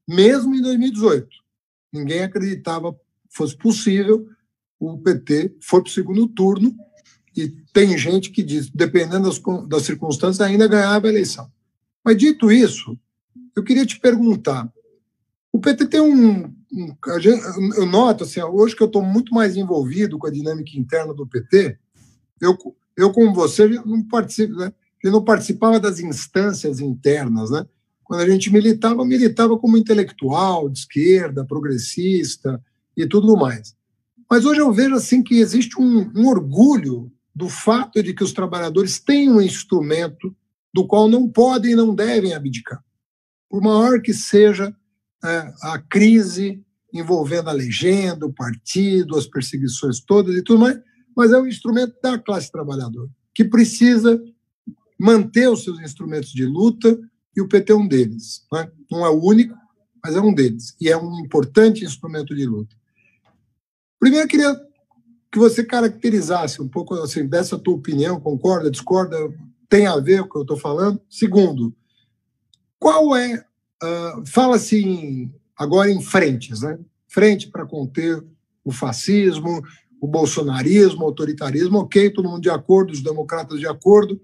mesmo em 2018. Ninguém acreditava que fosse possível o PT for para o segundo turno, e tem gente que diz, dependendo das circunstâncias, ainda ganhava a eleição. Mas, dito isso, eu queria te perguntar, o PT tem eu noto, assim, hoje que eu estou muito mais envolvido com a dinâmica interna do PT, eu como você, não participava das instâncias internas, né? Quando a gente militava como intelectual, de esquerda, progressista e tudo mais. Mas hoje eu vejo assim que existe um orgulho do fato de que os trabalhadores têm um instrumento do qual não podem e não devem abdicar. Por maior que seja a crise envolvendo a legenda, o partido, as perseguições todas e tudo mais, mas é um instrumento da classe trabalhadora, que precisa manter os seus instrumentos de luta, e o PT é um deles. Não é o único, mas é um deles, e é um importante instrumento de luta. Primeiro, eu queria que você caracterizasse um pouco assim, dessa tua opinião, concorda, discorda, tem a ver com o que eu estou falando? Segundo, qual é... fala-se agora em frentes, né? Frente para conter o fascismo, o bolsonarismo, o autoritarismo, ok, todo mundo de acordo, os democratas de acordo.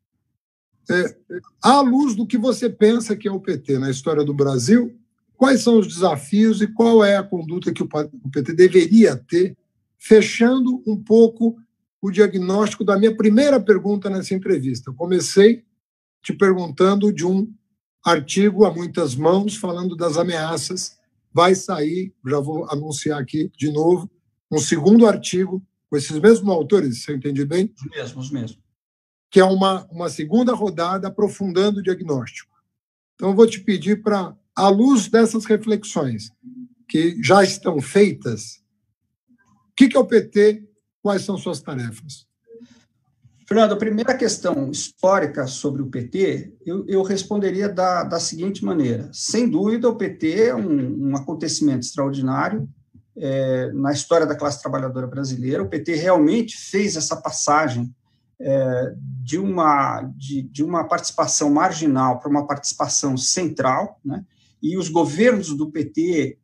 À luz do que você pensa que é o PT na história do Brasil, quais são os desafios e qual é a conduta que o PT deveria ter, fechando um pouco o diagnóstico da minha primeira pergunta nessa entrevista. Eu comecei te perguntando de um artigo a muitas mãos falando das ameaças. Vai sair, já vou anunciar aqui de novo, um segundo artigo com esses mesmos autores, se eu entendi bem? Os mesmos. Que é uma segunda rodada aprofundando o diagnóstico. Então, eu vou te pedir para, à luz dessas reflexões que já estão feitas, o que é o PT, quais são suas tarefas? Fernando, a primeira questão histórica sobre o PT, eu responderia da seguinte maneira. Sem dúvida, o PT é um acontecimento extraordinário na história da classe trabalhadora brasileira. O PT realmente fez essa passagem de uma participação marginal para uma participação central, né? E os governos do PT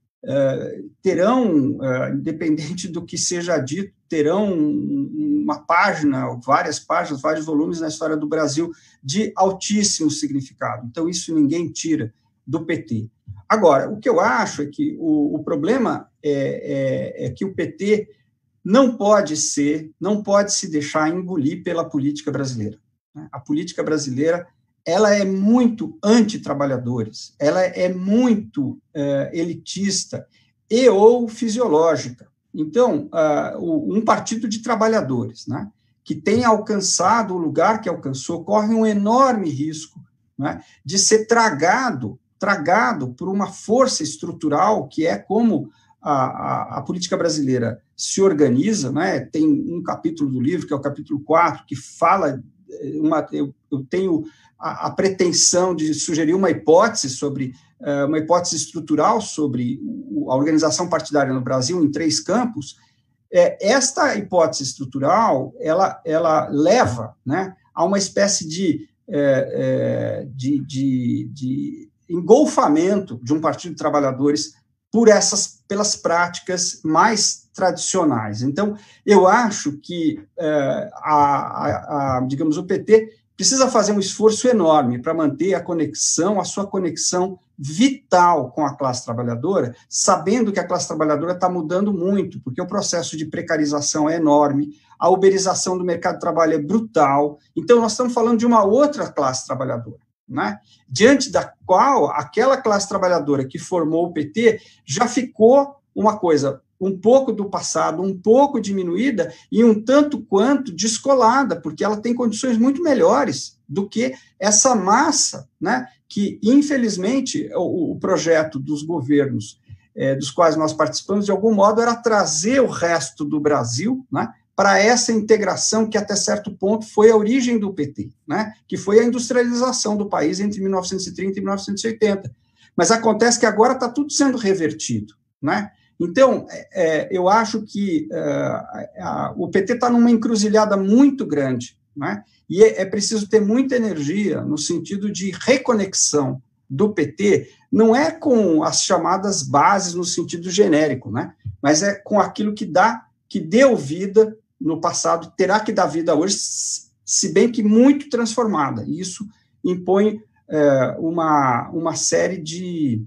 terão, independente do que seja dito, terão uma página, várias páginas, vários volumes na história do Brasil de altíssimo significado. Então, isso ninguém tira do PT. Agora, o que eu acho é que o problema é que o PT não pode se deixar engolir pela política brasileira. A política brasileira, ela é muito anti-trabalhadores, ela é muito elitista e ou fisiológica. Então, um partido de trabalhadores, né, que tem alcançado o lugar que alcançou, corre um enorme risco, né, de ser tragado por uma força estrutural que é como a política brasileira se organiza, né? Tem um capítulo do livro, que é o capítulo 4, que fala, eu tenho a pretensão de sugerir uma hipótese estrutural sobre a organização partidária no Brasil em 3 campos. Esta hipótese estrutural, ela leva, né, a uma espécie de engolfamento de um partido de trabalhadores pelas práticas mais tradicionais. Então, eu acho que, digamos, o PT precisa fazer um esforço enorme para manter a sua conexão vital com a classe trabalhadora, sabendo que a classe trabalhadora está mudando muito, porque o processo de precarização é enorme, a uberização do mercado de trabalho é brutal. Então, nós estamos falando de uma outra classe trabalhadora, né? Diante da qual aquela classe trabalhadora que formou o PT já ficou uma coisa um pouco do passado, um pouco diminuída e um tanto quanto descolada, porque ela tem condições muito melhores do que essa massa, né, que, infelizmente, o projeto dos governos dos quais nós participamos, de algum modo, era trazer o resto do Brasil, né, para essa integração que, até certo ponto, foi a origem do PT, né, que foi a industrialização do país entre 1930 e 1980. Mas acontece que agora está tudo sendo revertido, né? Então, eu acho que o PT está numa encruzilhada muito grande, né? E é preciso ter muita energia no sentido de reconexão do PT não é com as chamadas bases no sentido genérico, né? Mas é com aquilo que deu vida no passado, terá que dar vida hoje, se bem que muito transformada. E isso impõe uma série de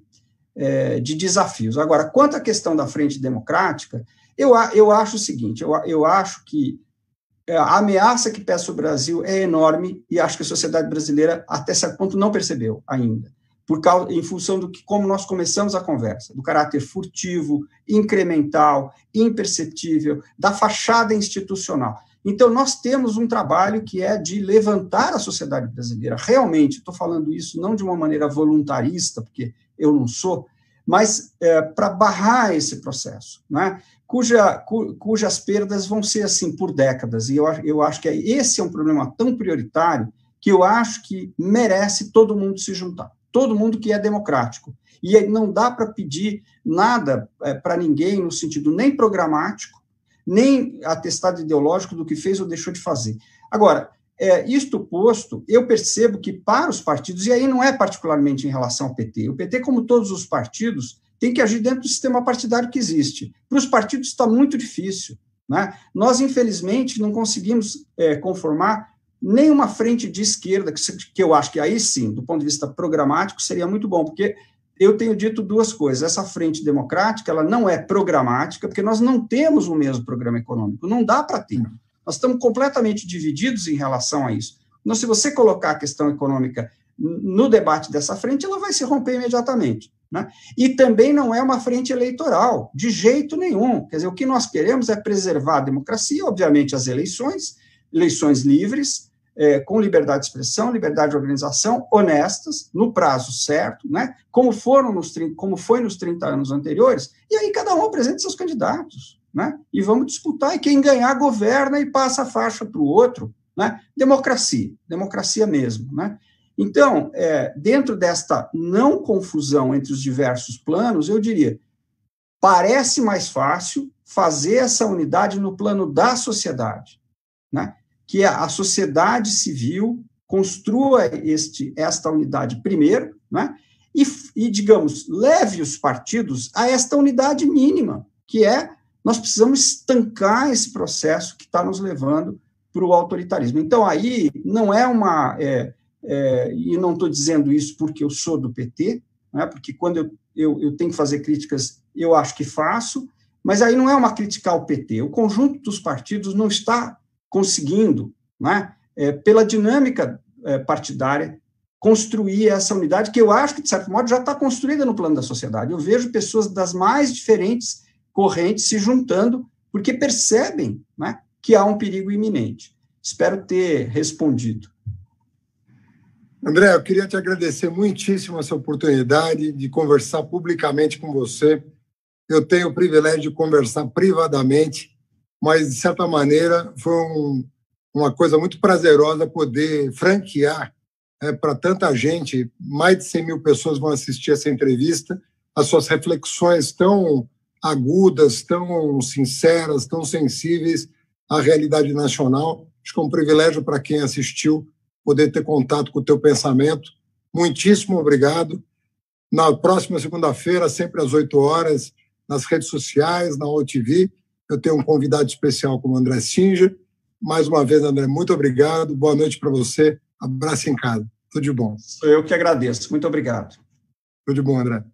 desafios. Agora, quanto à questão da Frente Democrática, eu acho o seguinte, eu acho que a ameaça que pesa sobre o Brasil é enorme e acho que a sociedade brasileira, até certo ponto, não percebeu ainda, em função do que, como nós começamos a conversa, do caráter furtivo, incremental, imperceptível, da fachada institucional. Então, nós temos um trabalho que é de levantar a sociedade brasileira. Realmente, estou falando isso não de uma maneira voluntarista, porque eu não sou, mas para barrar esse processo, né? Cujas perdas vão ser assim por décadas. E eu acho que esse é um problema tão prioritário que eu acho que merece todo mundo se juntar, todo mundo que é democrático. E não dá para pedir nada para ninguém no sentido nem programático, nem atestado ideológico do que fez ou deixou de fazer. Agora, isto posto, eu percebo que para os partidos, e aí não é particularmente em relação ao PT, o PT, como todos os partidos, tem que agir dentro do sistema partidário que existe. Para os partidos está muito difícil, né? Nós, infelizmente, não conseguimos conformar nenhuma frente de esquerda, que eu acho que aí sim, do ponto de vista programático, seria muito bom, porque eu tenho dito duas coisas. Essa frente democrática, ela não é programática, porque nós não temos o mesmo programa econômico, não dá para ter. Nós estamos completamente divididos em relação a isso. Então, se você colocar a questão econômica no debate dessa frente, ela vai se romper imediatamente, né? E também não é uma frente eleitoral, de jeito nenhum. Quer dizer, o que nós queremos é preservar a democracia, obviamente as eleições livres, com liberdade de expressão, liberdade de organização, honestas, no prazo certo, né? Como foi nos 30 anos anteriores, e aí cada um apresenta seus candidatos, né? E vamos disputar, e quem ganhar governa e passa a faixa para o outro, né? Democracia mesmo, né? Então, dentro desta não confusão entre os diversos planos, eu diria, parece mais fácil fazer essa unidade no plano da sociedade, né? Que a sociedade civil construa esta unidade primeiro, né? E, digamos, leve os partidos a esta unidade mínima, que nós precisamos estancar esse processo que está nos levando para o autoritarismo. Então, aí não é uma... e não estou dizendo isso porque eu sou do PT, né, porque quando eu tenho que fazer críticas, eu acho que faço, mas aí não é uma crítica ao PT. O conjunto dos partidos não está conseguindo, né, pela dinâmica partidária, construir essa unidade, que eu acho que, de certo modo, já está construída no plano da sociedade. Eu vejo pessoas das mais diferentes correntes se juntando, porque percebem, né, que há um perigo iminente. Espero ter respondido. André, eu queria te agradecer muitíssimo essa oportunidade de conversar publicamente com você. Eu tenho o privilégio de conversar privadamente, mas, de certa maneira, foi uma coisa muito prazerosa poder franquear para tanta gente, mais de 100 mil pessoas vão assistir essa entrevista, as suas reflexões tão agudas, tão sinceras, tão sensíveis à realidade nacional. Acho que é um privilégio para quem assistiu poder ter contato com o teu pensamento. Muitíssimo obrigado. Na próxima segunda-feira, sempre às 8 horas, nas redes sociais, na OTV, eu tenho um convidado especial como André Singer. Mais uma vez, André, muito obrigado. Boa noite para você. Abraço em casa. Tudo de bom. Sou eu que agradeço. Muito obrigado. Tudo de bom, André.